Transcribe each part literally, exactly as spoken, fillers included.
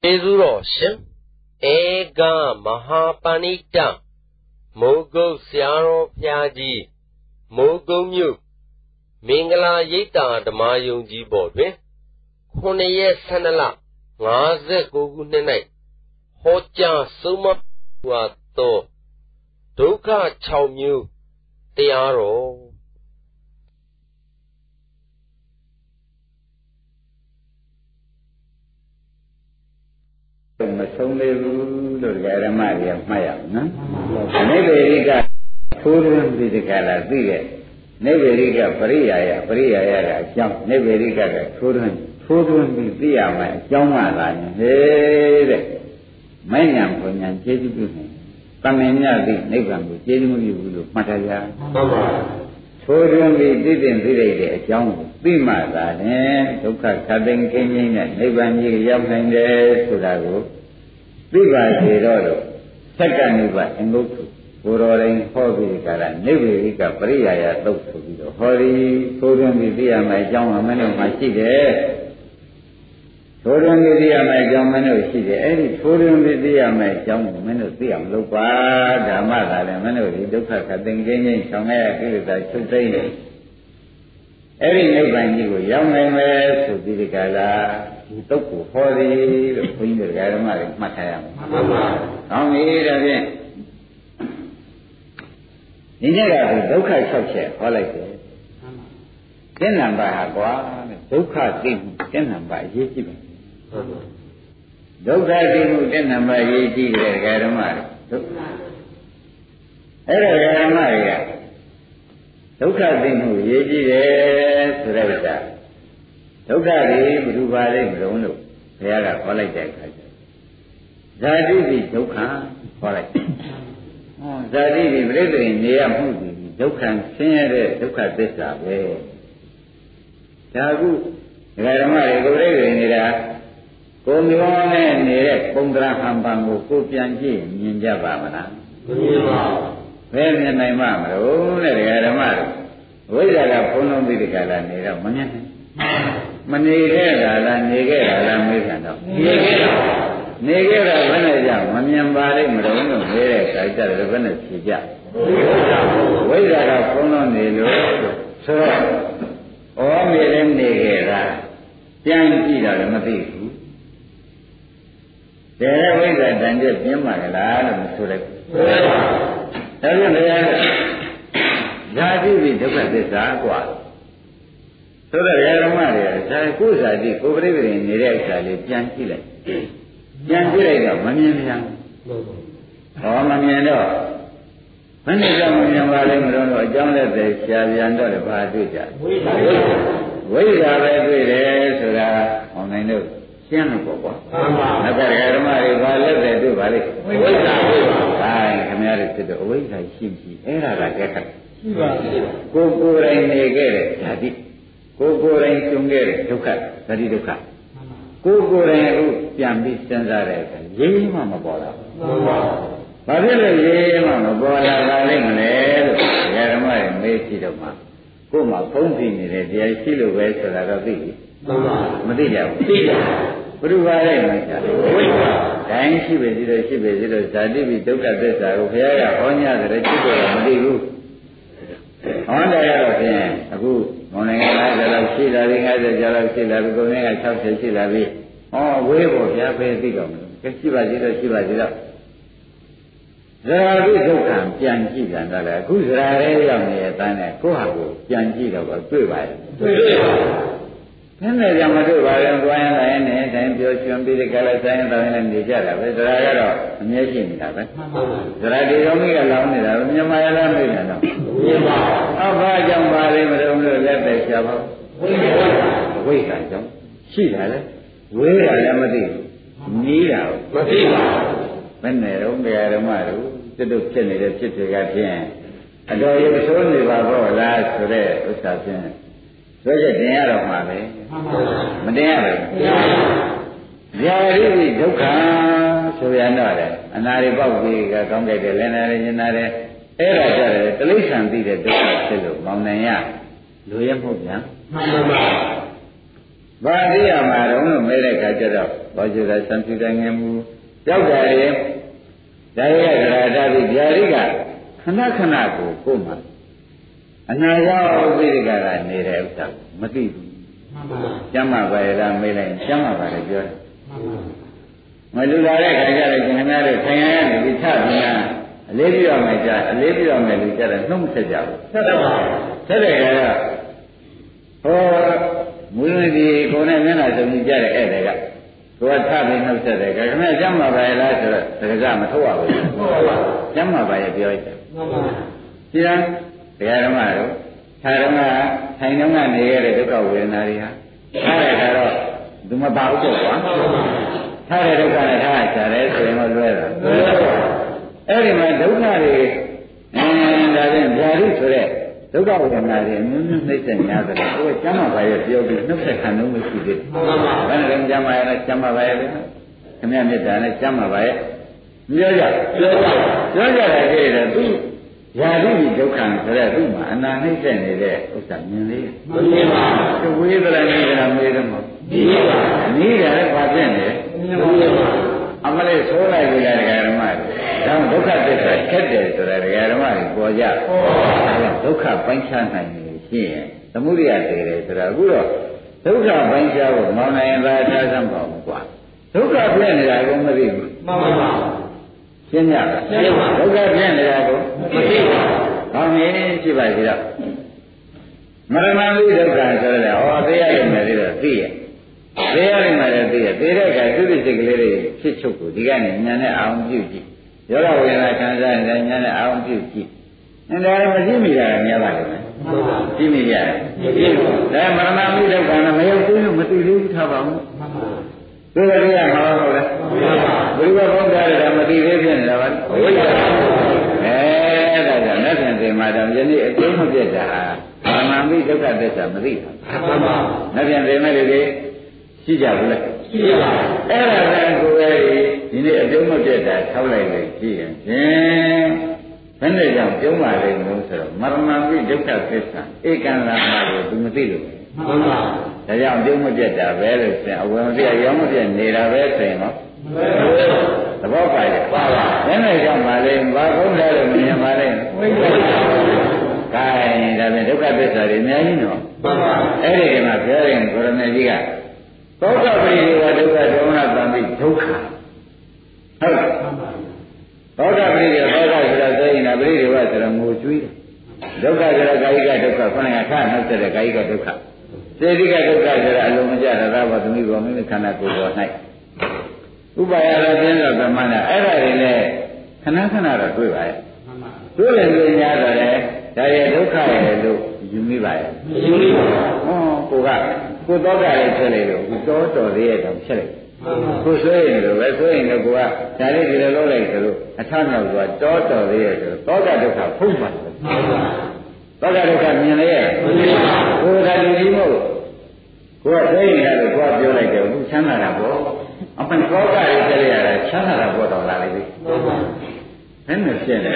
Ezuro Shin Ega Mahapanita Mogo Siaro Piaji Mogo Mu Mingala Yita Damayunji Bodwe Honeye Sanala Ngaze Gogu Nenai Hoja Suma Wato Doka Chow Mu Tiaro mà sống lên rồi cái đó mà gì mà vậy nó nếu về đi cả thu luôn thì cái là gì vậy nếu về đi cả bari à bari à là trong nếu về đi cả thu luôn thu luôn thì gì à mà trong mà là thế đấy mấy nhà của nhà chế chứ cái này tăng lên nhà thì nếu làm được chế chứ mới được mà thay ra thu luôn thì tí tiền tí đây để trong tí mà là nè chúng ta khá định cái như này nếu bạn như cái giống hành đề số là của tí bà thì đó rồi tất cả như vậy anh ngốc thủ vô rồi anh khó vì cả là nếu vì cả bari à tốt thủ vì đó khó đi thu luôn thì tí à mà trong mà mấy nó mà chỉ để thu luôn thì tí à mà trong mấy nó chỉ để ấy thì thu luôn thì tí à mà trong mấy nó tí à lúc quá đã mà là là mấy nó thì chúng ta khá định cái như xong nghe cái người ta xuất xây này ấy thì nếu bạn như vậy giống anh về thủ thì cả là tốt của khó đi rồi khuyên được cái đó mà mặt thèm không nghĩ ra đi như thế là thì dấu khai sâu trẻ khó lại thế cái làm bài quá dấu khai tim cái làm bài dễ chi vậy dấu khai tim cái làm bài dễ chi cái cái đó mà ấy là cái đó mà dấu khai tim dễ chi đấy rồi đây là dấu khai thì bự ba đấy mà đúng rồi thế là khó lại chạy khai giải đi thì dấu khai khó lại giải đi thì bây giờ người ta muốn gì dấu khai xem đấy dấu khai biết sao vậy cha cũng cái đó mà cái bây giờ người ta cô nhiều này người ta công tra ham bằng của cô pian chi nhìn ra bà mà nào về nhà này mà mà đúng này cái đó mà bây giờ là phone nó bị cái là người ta mà nhá mà người cái là là người cái là là mấy cái đó người cái người cái là vấn đề gì mà miền Bắc đấy mà đúng rồi người cái cái cái là vấn đề gì chứ bây giờ là phone nó người luôn sao ở miền Nam người cái là chẳng chỉ là mà đi thế là bây giờ đang chơi miền Bắc là là một số đấy thế nên giá trị thì rất là giá quáဆိုတော့ဓမ္မတွေကဇာကိုယ်ဇာတိကိုယ်ပြိပရိနေတဲ့အခါလေးပြန်ကြည့်လိုက်ပြန်ကြည့်လိုက်တော့မမြင်ပြန်ဟောမမြင်တော့မနေ့ကမမြင်ပါလိမ့်မလို့တော့အကြောင်းလက်သက်ရှားပြန်တော့လည်းဘာတွေ့ကြဝိဇ္ဇာပဲတွေ့တယ်ဆိုတာဟောနိုင်လို့ရှင်းလို့ပေါ့ကွာနောက်ကဓမ္မတွေဘာလက်သက်တွေ့ပါလိမ့်ဝိဇ္ဇာတွေ့ပါဘာခင်ဗျားတို့ဖြစ်တော့အဝိဇ္ဇာရှိရှိအဲ့ဒါကကြက်ခတ်ရှိပါကိုကိုယ်တိုင်နေခဲ့တဲ့ဓာတိကိုယ်ကိုယ်တိုင်ကျုံခဲ့တဲ့ဒုက္ခသတိဒုက္ခကိုယ်ကိုယ်တိုင်အခုပြန်ပြီးစဉ်းစားတဲ့အခါရေးမှမပေါ်လာဘူးဘာဖြစ်လို့ရေးမှမပေါ်လာတာလဲမလဲလို့ဓမ္မတွေမေးကြည့်တော့မှကိုယ်မှာဖုံးပြီးနေတဲ့တရားရှိလို့ပဲဆိုတာတော့သိပြီမသိကြဘူးသိတယ်ဘုရားရဲ့မှာကြာဝိပ္ပတိုင်းရှိပဲစီတော့ရှိပဲစီတော့ဇာတိပိဒုက္ခသစ္စာကိုဘုရားကဟောညတဲ့จิตတော့မသိဘူးဟောတယ်ရတော့ဖြင့်အခုမောင်နိုင်ငံသားကျတော့ရှိလာပြီငါးဆယ်ကျတော့ရှိလာပြီကိုယ်နဲ့က၆ဆယ်ရှိလာပြီဟောဝေးဖို့ဗျာပဲသိတော့မလို့ကဲရှိပါသေးတော့ရှိပါသေးတော့ဇရာတိဒုက္ခပြန်ကြည့်ကြတော့လေအခုဇရာရဲရောက်နေတဲ့အတိုင်းနဲ့ကိုယ့်ဟာကိုပြန်ကြည့်တော့တွေ့ပါရဲ့တွေ့တွေ့ပါဘယ်နဲ့ကြောင့်မတွေ့ပါလဲတွားရင်လည်းနဲ့အတိုင်းပြောချွန်ပြီးဒီကလည်းဆိုင်ရင်တောင်းရင်နေကြတာပဲဇရာကတော့အမြဲရှိနေတာပဲဇရာဒီတော်မိကလောင်းနေတာပဲမြန်မာရလားမေးတယ်တော့မြင်ပါအဘကြောင့်ပါလေမလို့လို့လက်သက်ရှာပါဝိဇ္ဇာဝိဇ္ဇာကြောင့်ရှိတာလေဝေးတာလည်းမသိဘူးနီးတာမသိပါဘူးဘယ်နဲ့တော့တရားဓမ္မတို့စိတ်တို့ဖြစ်နေတဲ့ဖြစ်တွေကဖြင့်အတော်ရုပ်ဆိုးနေပါတော့လားဆိုတဲ့ဥစ္စာဖြင့်ဆိုချက်တင်ရတော့မှာပဲမတင်ရဘူးဇာတိပိဒုက္ခဆိုရတော့လေအနာရိပေါက်ကြီးကကောင်းကြတယ်လည်းနာရညနာတယ်အဲ့ဒါကြတယ်တိဋ္ဌံသိတဲ့ဒုက္ခဖြစ်လို့မောင်နိုင်ရလူရမဟုတ်ဗျာမှန်ပါပါဘာသိရမှာတော့လို့မဲတဲ့ခါကျတော့ဘောကျတာစံပြတိုင်းငယ်မူကြောက်ကြတယ်ဒါရကရာဓာတိဗျာတိကခဏခဏကိုကိုယ်မှာအနာရောက်သိရကကနေတဲ့ဥစ္စာမသိဘူးကျမ်းမာပါရဲ့လားမေးလိုက်ကျမ်းမာပါတယ်ပြောတယ်မလူလာတဲ့ခါကျတော့ခင်ဗျားတို့ထိုင်ရရနေပြီးထပြီးလားအလေးပြရမယ်ကြာအလေးပြရမယ်လူကြတယ်နှုတ်မဆက်ကြဘူးဆက်တော့ဆက်တယ်ကတော့ဟောမူရင်းဒီကိုယ်နဲ့မျက်နှာစုံကြည့်ကြတဲ့ဧည့်သည်ကကိုယ်ကထပြီးနှုတ်ဆက်တယ်ခင်ဗျားကျမ်းမာပါရဲ့လားဆိုတော့တက္ကသမထုတ်ရဘူးဟုတ်ပါဘူးကျမ်းမာပါရဲ့ပြောရတယ်မှန်ပါဒီလားတရားဓမ္မတို့ခြားဓမ္မထိုင်တော့ကနေရတဲ့ဒုက္ခဝေဒနာတွေဟာထားတဲ့အခါတော့သူမပါဘူးပေါ့ကွာထားတဲ့ဒုက္ခနဲ့ထားချတယ်ဆိုရင်တော့လွဲတာအဲ့ဒီမှာဒုက္ခတွေအင်းဒါဖြင့်ဗျာတိဆိုတဲ့ဒုက္ခဝေဒနာတွေအမျိုးမျိုးနှိမ့်ဆက်များတယ်ကိုယ်ကျမ်းမာပါရဲ့ပြောပြီးနှုတ်ဆက်ခံလို့မရှိသေးဘူးမှန်ပါဘယ်နဲ့လဲကျမ်းမာရဲ့ကျမ်းမာပါရဲ့ခင်ဗျာမေတ္တာနဲ့ကျမ်းမာပါရဲ့ပြောကြပြောကြပြောကြတယ်ကြည့်တယ်သူယာတိဒုက္ခဆိုတဲ့သူ့မှာအနာနှိမ့်ဆက်နေတဲ့ဥစ္စာမြင်လေးမမြင်ပါဘူးဝေဒနာနေကြမေးတယ်မဟုတ်မြင်ပါနေတယ်လည်းဘာဖြစ်နေလဲမြင်ပါအမလေးဆိုးလိုက်ကြတယ်ဓမ္မဒါဒုက္ခသစ္စာခက်တယ်ဆိုတဲ့ဓမ္မတွေပေါ်ကြဒုက္ခပိုင်းခြားနိုင်နေရှိရင်သမုဒိယတည်တယ်ဆိုတာအခုတော့ဒုက္ခပိုင်းခြားဖို့မောင်နိုင်ရင်သာထားစမ်းပါဘူးကွာဒုက္ခပြည့်နေတာကိုမသိဘူးမှန်ပါပါရှင်းကြလားရှင်းပါဒုက္ခပြည့်နေတာကိုမသိပါဘူးဟောမင်းရှိပါသေးတော့မရဏလိဒုက္ခဆိုတဲ့ဟောသိရတယ်မယ်သေးတော့သိရသိရတယ်မယ်လည်းသိရသိတဲ့အခါသူ့စိတ်ကလေးတွေဖြစ်ချုပ်ကိုဒီကနေဉာဏ်နဲ့အာရုံပြုကြည့်ယောဂဝေဒနာခံစားရင်ဉာဏ်နဲ့အာရုံပြုကြည့်အဲဒါလည်းမသိမိတာများပါလိမ့်မယ်သိမိရတယ်ဒါမရဏလိဒုက္ခနဲ့မရောက်သေးလို့မသိသေးဘူးထားပါဦးဒီလိုရမှာဟုတ်လားဘုရားဘုရားလည်းမသိသေးဖြစ်နေတာပါဝိဇ္ဇာအဲဒါကြောင့်လက်ဖြင့်သိမှတော့ယနေ့အကျိုးမပြတ်တာဘာမှမသိဒုက္ခသစ္စာမသိဘူးမှန်ပါလက်ဖြင့်သိမဲ့တွေရှိကြဘူးလားရှိပါအဲ့ဒါကကိုယ်ရဲ့ဒီနေ့အကျုံးမပြတ်တာထောက်လိုက်လို့ကြည့်ရင်ဖြင့်ဘယ်နဲ့ကြောင့်ကျုံးပါလိမ့်လို့ဆိုတော့မရဏပိဒုက္ခသစ္စာဧကံလာမှာကိုသူမသိလို့မှန်ပါဒါကြောင့်ကျုံးမပြတ်တာပဲလို့ဆိုရင်အဝယ်မပြတ်ရောင်းမပြတ်နေတာပဲဆိုရင်တော့သဘောပါရဲ့ပါပါဘယ်နဲ့ကြောင့်ပါလိမ့်ဘာကုန်းလဲလို့မြင်ပါလိမ့်ဝိပ္ပန္နကဲဒါဖြင့်ဒုက္ခသစ္စာတွေအများကြီးနော်မှန်ပါအဲ့ဒီကမှာပြောရင်ကိုရမေကြီးကသောကပရိဒေဝဒုက္ခဒေါမနသံပိဒုက္ခဟုတ်လားသောကပရိဒေဝသောကဆိုတာဆိုရင်ပရိဒေဝဆိုတာငိုကြွေးတယ်ဒုက္ခဆိုတာကာယကဒုက္ခခန္ဓာခါနှုတ်တဲ့ကာယကဒုက္ခစေတိကဒုက္ခဆိုတာအလုံးမကျတာဘာသမီးဘောမိမိခန္ဓာကိုယ်ပေါ်၌ဥပါယရပြင်းသောသမဏအဲ့ဒါတွေလည်းခဏခဏတော့တွေ့ပါရဲ့တွေ့ရင်တွေ့ရတော့လေဒါရဲ့ဒုက္ခရဲ့လို့ယူမိပါရဲ့ယူမိပါဟောကိုကကိုသောကလေးဖြစ်နေလို့တော်တော်လေးရဲ့တောင်ဖြစ်လိုက်ကိုဆွေးရင်လို့ပဲဆွေးရင်လည်းကိုကဒါလေးဒီလိုလုပ်လိုက်ဆိုလို့အထမြောက်သွားတော်တော်လေးရဲ့ဆိုသောကဒုက္ခဖုံးပါသောကဒုက္ခမြင်လေရဲ့ကိုယ်ကလူကြီးမို့ကိုကဆွေးရင်လည်းကိုကပြောလိုက်တယ်အခုချမ်းသာတာပေါ့အမှန်သောကလေးဖြစ်ရတာချမ်းသာတာပေါ့တော်လာလိမ့်မယ်ဘယ်နဲ့ဖြစ်လဲ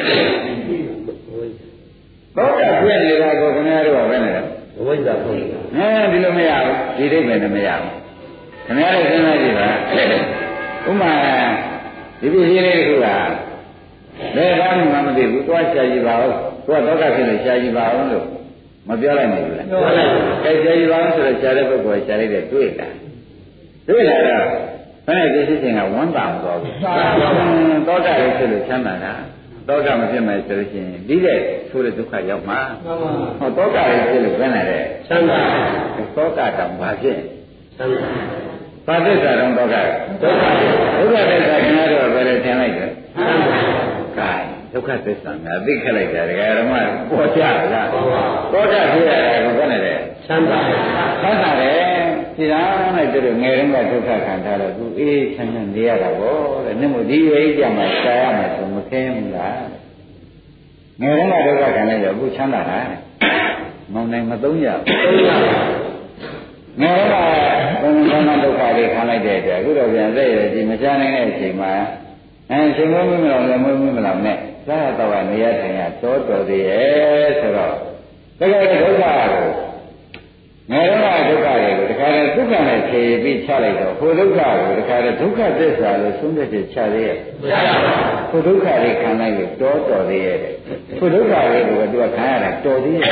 သောကဖြစ်နေတာကိုခင်ဗျားတို့ကဘယ်နဲ့လဲဝိဇ္ဇာပုံအဲဒီလိုမရဘူးဒီဒိဋ္ဌိနဲ့မရဘူးခင်ဗျားတို့စဉ်းစားကြည့်ပါဥမာဒီပြည့်လေးတစ်ခုကဘယ်ကောင်းမှမသိဘူးသွားရှာကြည့်ပါဦးကိုကဒုက္ခဖြစ်လို့ရှာကြည့်ပါဦးလို့မပြောလိုက်နိုင်ဘူးလားပြောလိုက်တယ်ရှာကြည့်ပါဦးဆိုတော့ရှာတဲ့ပုဂ္ဂိုလ်ရှာလိုက်တဲ့တွေ့တာတွေ့လာတော့ဘယ်နဲ့ဒီဖြစ်ခြင်းကဝမ်းသာမသွားဘူးသောကလေးဖြစ်လို့ချမ်းသာတာသောကမဖြစ်မယ်ဆိုလို့ရှိရင်ဒီတဲ့ဆိုတဲ့ဒုက္ခရောက်မှာဟောသောကလေးဖြစ်လို့ဘယ်နဲ့လဲချမ်းသာသောကတောင်ဘာဖြစ်ချမ်းသာဘာသစ္စာတော့သောကဒုက္ခဒုက္ခသစ္စာခင်ဗျားတို့ဘယ်လိုသင်လိုက်လဲချမ်းသာကဲဒုက္ခသစ္စာငါသိခက်လိုက်တာဒကာဓမ္မပေါ်ကြလားသောကဖြစ်ရတာကိုဘယ်နဲ့လဲချမ်းသာချမ်းသာတယ်ဒီလားနဲ့တို့ငယ်တုန်းကဒုက္ခခံထားတော့သူအေးချမ်းချမ်းနေရတာပေါ့တဲ့နင့်မို့ဒီဝိကြမှာရှားရမယ်ဆိုမခင်းဘူးလားငယ်တုန်းကဒုက္ခခံလိုက်တော့အခုချမ်းသာတာမောင်နိုင်မသုံးရသုံးရငယ်တုန်းကဘုံဘုံဒုက္ခတွေခံလိုက်တဲ့အတွက်အခုတော့ပြန်သိရဒီမရှားနိုင်တဲ့အချိန်မှာအဲချိန်မွေးမလောင်လည်းမွေးမလောင်နဲ့သာတော့နေရထိုင်ရတော်တော်သေးရဲ့ဆိုတော့တကယ်ဒုက္ခကိုငယ်တော့ဒုက္ခတွေကိုတခါတည်းဒုက္ခနဲ့ဖြေပြီးချလိုက်တော့ဟိုဒုက္ခကိုတခါတည်းဒုက္ခသစ္စာလို့ဆုံးဖြတ်ချက်ချသေးရဲ့ဟိုဒုက္ခတွေခံလိုက်လို့တော်တော်သေးရဲ့ဟိုဒုက္ခတွေကိုသူကခံရတာတော်သေးရဲ့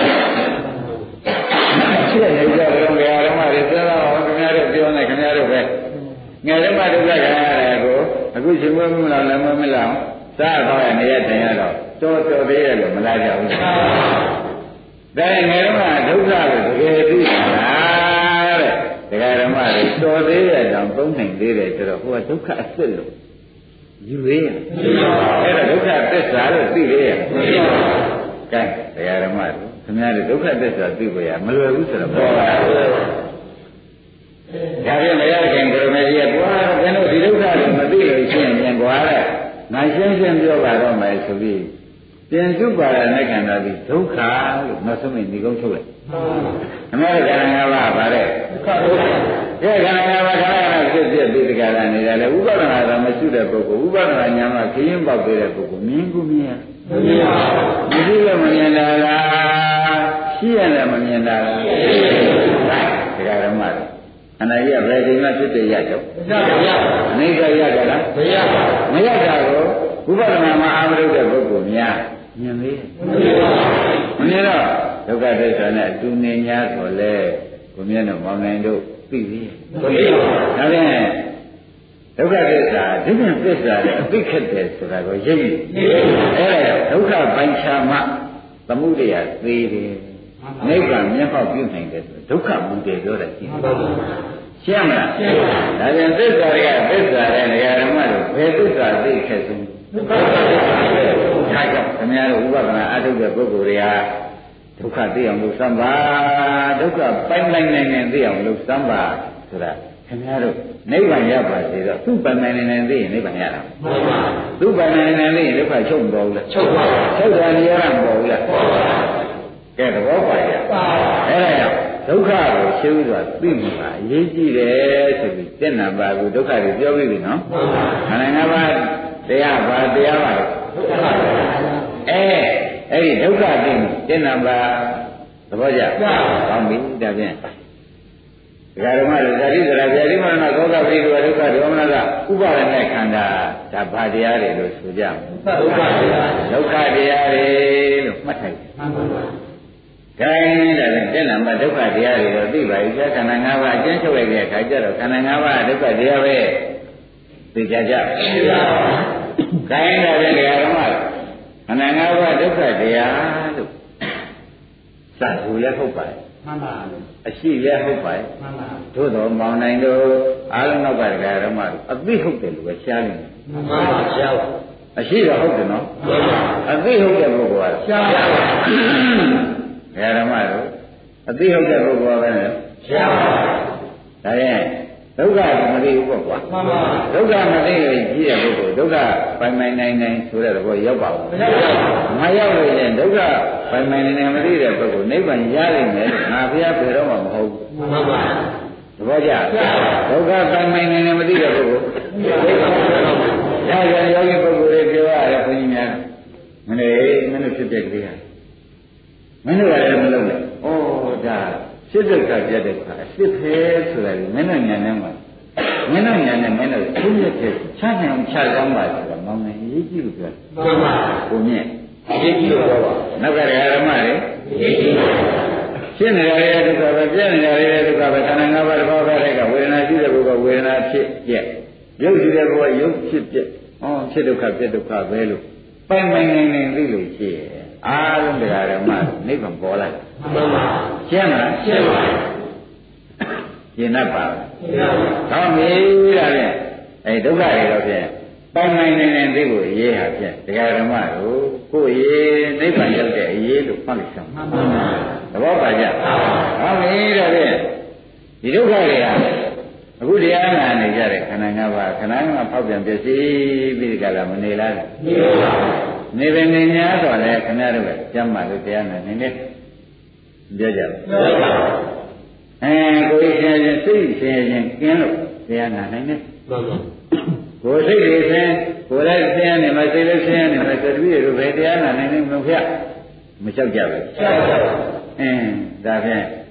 ဖြစ်နေကြတယ်ဘယ်အားမှတွေသက်သာအောင်ခင်ဗျားတို့ပြောနေခင်ဗျားတို့ပဲငယ်တော့ဒုက္ခခံရတယ်ကိုအခုရှင်မမလားလည်းမမလားစားတော့နေရတင်ရတော့တော်တော်သေးရဲ့လို့မလားကြဘူးဒါငယ်တော့ဒုက္ခကိုတကယ်သိတာတဲ့တရားဓမ္မတွေတော်သေးတဲ့ကြောင့်သုံးနိုင်သေးတယ်ဆိုတော့ဟိုကဒုက္ခအစ်စ်လို့ယူသေးရဲ့အဲ့ဒါဒုက္ခသစ္စာလို့သိသေးရဲ့ကဲတရားဓမ္မတွေခင်ဗျားတို့ဒုက္ခသစ္စာသိဖို့ရမလွယ်ဘူးဆိုတော့ပေါ်ပါဘူးဒါဖြင့်မရခင်ဘုရားမကြီးကကွာဘယ်လိုဒီဒုက္ခကိုမသိလို့ရှင်းရင်ကွာတဲ့ငါရှင်းရှင်းပြောပါတော့မယ်ဆိုပြီးပြန်စုပါရတဲ့ခန္ဓာပြီးဒုက္ခလို့နောက်ဆုံးမိကုန်းထုတ်လိုက်အမေရိကန်ငါးပါးဗါတဲ့ဒုက္ခဒုက္ခဒီခန္ဓာငါးပါးခန္ဓာကဖြစ်ဖြစ်ပြီးတကယ်လာနေတယ်လေဥပဒနာကမရှိတဲ့ပုဂ္ဂိုလ်ဥပဒနာညာမှာခရင်ပေါက်သေးတဲ့ပုဂ္ဂိုလ်မြင်ကူမြင်မမြင်ပါဘူးမရှိလို့မမြင်တာလားရှိရတယ်မမြင်တာလားရှိတယ်ဒကာဓမ္မတွေအနာကြီးကဘယ်ဒီမှာဖြစ်တဲ့ရတော့မရပါဘူးအနိစ္စရကြလားမရပါဘူးမရတာကိုဥပဒနာမှာအာမရုပ်တဲ့ပုဂ္ဂိုလ်များမြင်သေးမမြင်ပါဘူးမမြင်တော့ဒုက္ခသစ္စာနဲ့သူနေ냐ဆိုလဲကိုမြတ်တို့မောင်နိုင်တို့သိသေးမသိပါဘူးဒါဖြင့်ဒုက္ခသစ္စာဒုက္ခသစ္စာနဲ့အသိခက်တယ်ဆိုတာကိုရိပ်အဲ့ဒါဒုက္ခပိုင်းခြားမှသမှုတရားသေးတယ်နိဗ္ဗာန်မျက်မှောက်ပြုနိုင်တယ်ဆိုဒုက္ခမူတယ်ပြောတယ်ရှင်းပါဘူးရှင်းမလားရှင်းပါဘူးဒါပြန်သစ္စာတွေကသစ္စာတဲ့နေရာဓမ္မတို့ဘယ်သစ္စာသိခက်ဆုံးဒုက္ခသစ္စာပဲဒါကြောင့်ခင်ဗျားတို့ဥပဒနာအထုတ်တဲ့ပုဂ္ဂိုလ်တွေကဒုက္ခသိအောင်လုပ်စမ်းပါဒုက္ခပိုင်းပိုင်းနိုင်နိုင်သိအောင်လုပ်စမ်းပါဆိုတာခင်ဗျားတို့နိဗ္ဗာန်ရပါစေတော့သူ့ပိုင်းပိုင်းနိုင်နိုင်သိရင်နိဗ္ဗာန်ရတာမှန်ပါသူ့ပိုင်းပိုင်းနိုင်နိုင်သိရင်ဒုက္ခချုပ်မပေါ်ဘူးလားချုပ်ပါချုပ်တယ်နေရာမပေါ်ဘူးလားပေါ်ပါကဲသဘောပါရဲ့အဲ့ဒါကြောင့်ဒုက္ခကိုရှင်းဥစွာသိမှုပါအရေးကြီးတယ်ဆိုပြီးတဏ္ဍပါကိုဒုက္ခတွေပြောပြီးပြီနော်ခန္ဓာ၅ပါးတရားပါတရားပါဒုက္ခအဲအဲ့ဒီဒုက္ခသိမှုတဏ္ဍပါသဘောကျကောင်းပြီဒါဖြင့်ဒကာဓမ္မတွေဇာတိဇရာဗျာတိမရဏသောကပရိဒုဒုက္ခဒေါမနကဥပါဒနဲ့ခန္ဓာဒါဘာတရားတွေလို့ဆိုကြမှာဒုက္ခတရားဒုက္ခတရားတွေလို့မှတ်ထားတယ်မှန်ပါပါခိုင်းတယ်တဏ္ဍမဒုက္ခတရားတွေတော့သိပါပြီခန္ဓာ၅ပါးအကျဉ်းချုပ်လိုက်တဲ့အခါကျတော့ခန္ဓာ၅ပါးဒုက္ခတရားပဲသိကြကြသိပါပါခိုင်းတယ်ဒကာဓမ္မခန္ဓာ၅ပါးဒုက္ခတရားလို့စသူလည်းဟုတ်ပါတယ်မှန်ပါအရှိလည်းဟုတ်ပါတယ်မှန်ပါသို့တော်မောင်နိုင်တို့အားလုံးနောက်ကဒကာဓမ္မတို့အသိဟုတ်တယ်လို့ပဲရှားနေတယ်မှန်ပါရှားပါအရှိတော့ဟုတ်တယ်နော်မှန်ပါအသိဟုတ်တဲ့ပုဂ္ဂိုလ်ကရှားပါဒကာဓမ္မတို့အသိဟုတ်တဲ့ပုဂ္ဂိုလ်ကပဲရှားပါဒါရင်ဒုက္ခမသိဘူးပေါ့ကွာမှန်ပါဒုက္ခမသိရင်ကြီးတဲ့ပုဂ္ဂိုလ်ဒုက္ခပိုင်ပိုင်နိုင်နိုင်ဆိုတဲ့သဘောရောက်ပါဘူးမရောက်လို့ရင်ဒုက္ခပိုင်ပိုင်နိုင်နိုင်မသိတဲ့ပုဂ္ဂိုလ်နိဗ္ဗာန်ရနိုင်တယ်လို့ငါဘုရားပြေတော့မှမဟုတ်ဘူးမှန်ပါသဘောကျဒုက္ခပိုင်ပိုင်နိုင်နိုင်မသိတဲ့ပုဂ္ဂိုလ်ရရယောဂီပုဂ္ဂိုလ်တွေပြောရတယ်ဘုန်းကြီးများမင်းလေးမင်းတို့ဖြစ်တဲ့ကလေးဟာမင်းတို့လည်းမလုပ်နဲ့ဩဒါစိတ်ဒုက္ခပြတဲ့အခါအစ်ဖဲဆိုတာလေမင်းတို့ညာနဲ့မှာမင်းတို့ညာနဲ့မင်းတို့သိရတဲ့ချမ်းနိုင်အောင်ချကောင်းပါဆိုတာမောင်းနေရေးကြည့်လို့ပြောမှန်ပါကိုမြင့်ရေးကြည့်လို့ပြောပါနောက်ကဓမ္မတွေရေးကြည့်ရှင်းနေတာရဲ့ဒုက္ခပဲပြည့်နေတာရဲ့ဒုက္ခပဲခန္ဓာ၅ပါးတစ်ပါးပဲတဲ့ကဝေဒနာရှိတဲ့ဘုကဝေဒနာဖြစ်ပြက်ရုပ်ရှိတဲ့ဘုကရုပ်ဖြစ်ပြက်ဩဖြစ်ဒုက္ခပြက်ဒုက္ခပဲလို့ပိုင်ပိုင်နိုင်နိုင်သိလို့ရှိရဲ့အားလုံးတရားဓမ္မနိဗ္ဗာန်ပေါ်လာတယ်မှန်ပါရှင်းမလားရှင်းပါရှင်းတတ်ပါရှင်းပါကောင်းပြီဒါဖြင့်အဲဒုက္ခတွေတော့ဖြင့်ပိုင်ပိုင်နိုင်နိုင်သိဖို့အရေးဟာဖြင့်တရားဓမ္မတို့ကိုယ်ရေးနိဗ္ဗာန်ရောက်တဲ့အရေးလို့မှတ်လိုက်ဆောင်မှန်ပါသဘောပါကြကောင်းပြီဒါဖြင့်ဒီဒုက္ခတွေဟာအခုတရားနာနေကြတဲ့ခန္ဓာ၅ပါးခန္ဓာ၅ပါးဖောက်ပြန်ပြည့်စည်ပြီးဒီကလာမနေလားနေပါနေပင်နေ냐တော့လေခင်ဗျားတို့ကကျမ်းမာလို့တရားနာနေနေပြောကြပါအဲကိုယ်ရှင်ရှင်စိတ်ရှင်ရှင်ကျင်းလို့တရားနာနိုင်တယ်မှန်ပါကိုယ်စိတ်တွေရှင်ကိုယ်လည်းဆင်းရဲနေမှာစိတ်လည်းဆင်းရဲနေမှာသတိရတို့ပဲတရားနာနိုင်နေမလို့ဖျက်မလျှောက်ကြဘူးလျှောက်ပါဘူးအင်းဒါဖြင့်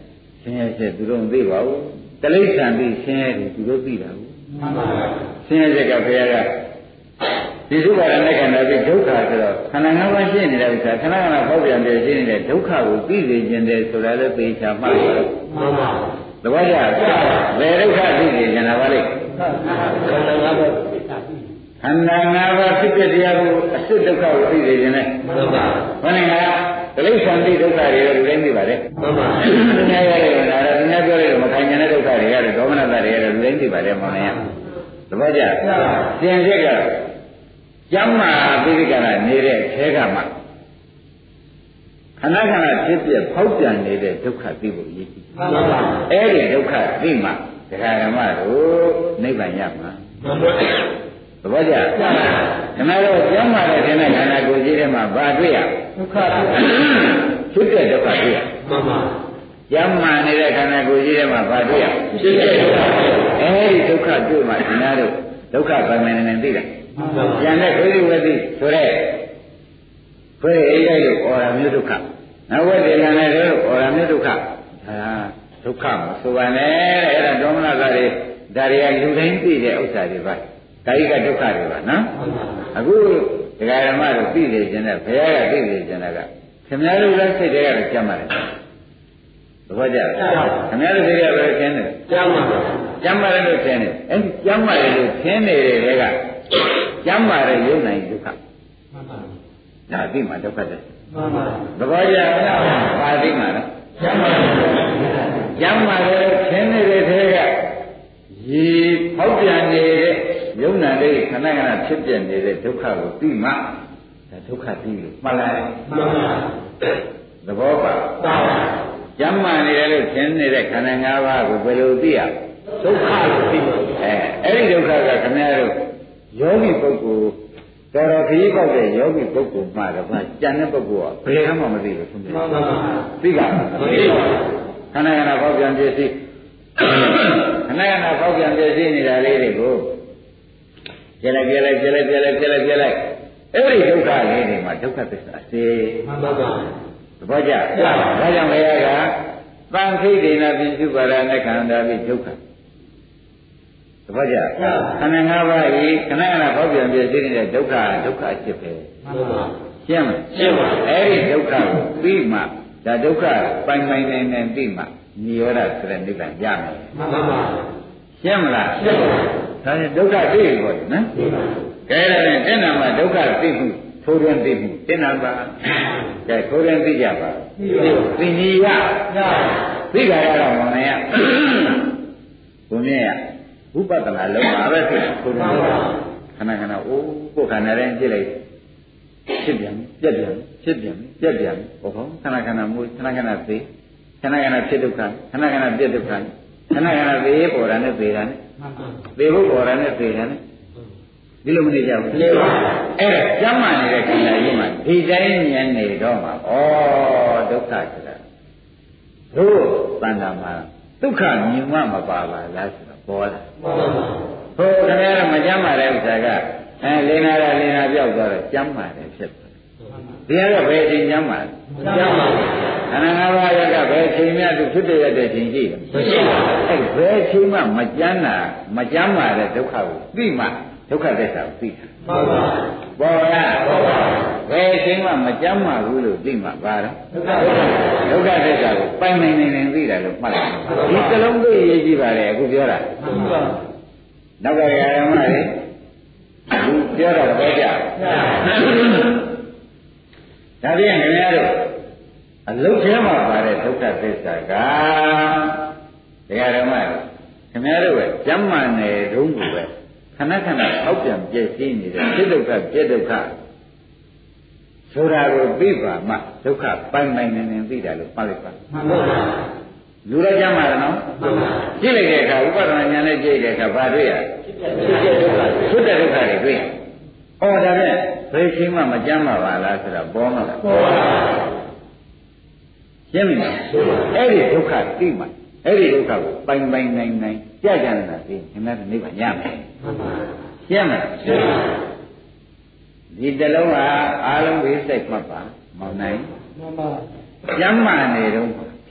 င်းရဲချက်သူတို့မသိပါဘူးတိရစ္ဆာန်သိဆင်းရဲတယ်သူတို့သိတာဘူးဆင်းရဲချက်ကဘုရားကဒီသုဘာရနဲ့ခန္ဓာပြီးဒုက္ခဆိုတော့ခန္ဓာငါးပါးရှိနေတဲ့ဥစ္စာခဏခဏပေါက်ပြန်တယ်ရှိနေတဲ့ဒုက္ခကိုသိစေခြင်းတယ်ဆိုတာလည်းသိချာမှတ်ပါတော့မှန်ပါသဘောကျဘယ်ဒုက္ခသိစေခြင်းလားဗါလိခန္ဓာငါးပါးခန္ဓာငါးပါးဖြစ်တဲ့တရားကိုအစစ်ဒုက္ခကိုသိစေခြင်းနဲ့မှန်ပါဘယ်နဲ့ကတိရစ္ဆာန်သိဒုက္ခတွေလည်းလူတိုင်းသိပါတယ်မှန်ပါသူများရတယ်လားသူများပြောလိုက်တော့မခံနိုင်တဲ့ဒုက္ခတွေရတယ်ဒေါမနတတွေရတယ်လူတိုင်းသိပါတယ်မောင်လေးသဘောကျသင်ဖြစ်ကကျမ်းမာပိဋကရနေတဲ့ခဲကမှခဏခဏဖြစ်ပြဖောက်ပြန်နေတဲ့ဒုက္ခသိဖို့ရည်ကြည်မှန်ပါပါအဲ့ဒီဒုက္ခသိမှဒကာဓမ္မတို့နိဗ္ဗာန်ရမှာမှန်ပါသဘောကျခဏတော့ကျမ်းမာတဲ့ခန္ဓာခန္ဓာကိုယ်ကြီးထဲမှာဘာတွေ့ရဒုက္ခဖြစ်တဲ့ဒုက္ခတွေ့ရမှန်ပါကျမ်းမာနေတဲ့ခန္ဓာကိုယ်ကြီးထဲမှာဘာတွေ့ရဖြစ်တဲ့ဒုက္ခအဲ့ဒီဒုက္ခတွေ့မှဒီနာတို့ဒုက္ခဗမဏနေသိတယ်ကျန်တဲ့ဒုက္ခဝတိဆိုတဲ့ခွေးအိရိုက်လို့ဩရာမျိုးဒုက္ခနဝတ္တေလနဲ့တို့ဩရာမျိုးဒုက္ခဒါဒုက္ခမဆိုပါနဲ့တဲ့အဲ့ဒါဒေါမနတာတွေဒါတွေကလူတိုင်းသိတဲ့ဥစ္စာတွေပါကာယကဒုက္ခတွေပါနော်အခုဒကာဓမ္မတို့သိနေခြင်းနဲ့ဘုရားကသိနေခြင်းကခင်ဗျားတို့လည်းစိတ်တွေကလည်းကြမ်းပါတယ်သဘောကျလားခင်ဗျားတို့စိတ်ကလည်းရှင်းတယ်ကြမ်းပါကြမ်းပါတယ်လို့ရှင်းတယ်အဲ့ဒီကြမ်းပါတယ်လို့ရှင်းနေတဲ့တွေကကျမ်းမာတဲ့ယုံနိုင်ဒုက္ခမှန်ပါဒါအသိမှဒုက္ခတဲ့မှန်ပါသဘောကျလားဘာသိမှလဲကျမ်းမာကျမ်းမာတဲ့ခင်းနေတဲ့ထဲကရေဖောက်ပြန်နေတဲ့ယုံနာလေးခဏခဏဖြစ်ပြနေတဲ့ဒုက္ခကိုသိမှဒါဒုက္ခသိလို့မှတ်လိုက်မှန်ပါသဘောပါပါကျမ်းမာနေတယ်လို့ခင်းနေတဲ့ခန္ဓာ၅ပါးကိုဘယ်လိုသိရဒုက္ခလို့သိမှာအဲအဲ့ဒီဒုက္ခကခင်ဗျားတို့ယောဂီပုဂ္ဂိုလ်တော်တော်ခရီးပေါက်တဲ့ယောဂီပုဂ္ဂိုလ်မှတော့ဘာကြံတဲ့ပုဂ္ဂိုလ်ကဘယ်မှမသိဘူးခင်ဗျာမှန်ပါပါသိကမသိပါဘူးခဏခဏပေါက်ပြန်ပြည့်စည်ခဏခဏပေါက်ပြန်ပြည့်စည်နေတာလေးတွေကိုပြလိုက်ပြလိုက်ပြလိုက်ပြလိုက်ပြလိုက်ပြလိုက်အဲ့ဒီဒုက္ခလေးတွေမှာဒုက္ခသစ္စာစေမှန်ပါပါသဘောကျဒါကြောင့်ဘုရားကသံခိတ်ဒေနာပိစုပါရနဲ့ခန္ဓာပိဒုက္ခသဘောကျခန္ဓာ၅ပါးဤခဏခဏပေါက်ပြန်ပြည့်စုံနေတဲ့ဒုက္ခဒုက္ခဖြစ်ပဲမှန်ပါရှင်းမလားရှင်းပါအဲ့ဒီဒုက္ခကိုပြီးမှဒါဒုက္ခပိုင်ပိုင်နိုင်နိုင်ပြီးမှနိရောဓဆိုတဲ့နိဗ္ဗာန်ရမယ်မှန်ပါရှင်းမလားရှင်းပါဒါနဲ့ဒုက္ခသိပြီပေါ့နော်ကဲဒါနဲ့တဏ္ဍာမှာဒုက္ခသိမှုထိုးတွင်းသိမှုတဏ္ဍာပါကဲထိုးတွင်းသိကြပါသိနည်းရသိကြရတော့မနေရဘုမြင်ရဥပဒနာလုံးပါပဲဖြစ်ထိုးတွင်းခဏခဏအိုးကိုယ်ခန္ဓာတိုင်းကြည့်လိုက်ဖြစ်ပြန်ပြက်ပြန်ဖြစ်ပြန်ပြက်ပြန်ဟောခဏခဏမူခဏခဏသိခဏခဏဖြစ်ဒုက္ခခဏခဏပြက်ဒုက္ခခဏခဏသေးပေါ်တာနဲ့သေတာနဲ့သေဖို့ပေါ်တာနဲ့သေတာနဲ့ဒီလိုမနေကြဘူးအဲ့ဒါကျမ်းမာနေတဲ့ခန္ဓာကြီးမှာဒီတိုင်းဉာဏ်နေတော့မှာဩဒုက္ခဆိုတာတို့တဏ္ဍာမှာဒုက္ခမြင်မှမပါပါလားဆိုတော့ပေါ်လာဟိုခင်ဗျားတို့မကျမ်းမာတဲ့ဥစ္စာကအဲလင်းလာတာလင်းလာပြောက်သွားတော့ကျမ်းမာတယ်ဖြစ်တယ်ဒီကတော့ဘယ်အချိန်ကျမ်းမာလဲကျမ်းမာခန္ဓာ၅ပါးရကဘယ်အချိန်မှသူဖြစ်တဲ့ရတဲ့ချိန်ရှိတယ်မရှိပါဘူးအဲဘယ်အချိန်မှမကျမ်းတာမကျမ်းမာတဲ့ဒုက္ခကိုသိမှဒုက္ခသစ္စာကိုသိတာမှန်ပါပေါ်လားပေါ်ပါဘယ်အချိန်မှမကြမ်းမှဘူးလို့သိမှပါတော့ဒုက္ခသစ္စာကိုပိုင်နိုင်နေနေသိတာလို့မှတ်လိုက်ဒီစလုံးသိရေးကြည့်ပါလေအခုပြောတာမှန်ပါနောက်ကရာဓမ္မတွေအခုပြောတာတော့ကြဒါပြန်ခင်ဗျားတို့အလုတ်ထဲမှာပါတဲ့ဒုက္ခသစ္စာကတရားဓမ္မခင်ဗျားတို့ကကျမ်းမှန်တယ်တုံးကိုပဲခဏခဏအောက်ပြန်ပြည့်စည်နေတဲ့ဖြစ်ဒုက္ခပြည့်ဒုက္ခဆိုတာကိုသိပါမှဒုက္ခပိုင်ပိုင်နေနေသိတာလို့ပတ်လိုက်ပါမှန်ပါပါလူရကြမှာနော်မှန်ပါကြည့်လိုက်တဲ့အခါဥပဒနာဉာဏ်နဲ့ကြည့်တဲ့အခါဘာတွေ့ရဖြစ်ဒုက္ခဖြစ်တဲ့ဒုက္ခတွေတွေ့ဩဒါဖြင့်ဘယ်ချိန်မှမကြမ်းပါပါလားဆိုတာပေါ်မှာပေါ်ပါရှင်းပြီလားအဲ့ဒီဒုက္ခသိမှအဲ့ဒီဒုက္ခကိုပိုင်ပိုင်နိုင်နိုင်ကြကြနေတာသိခင်ဗျားနိဗ္ဗာန်ရမယ်မှန်ပါရှင်းမလားရှင်းပါဒီတလုံးဟာအားလုံးပြီးစိတ်မှတ်ပါမောင်နိုင်မှန်ပါကျမ်းမာနေတော့ဖြ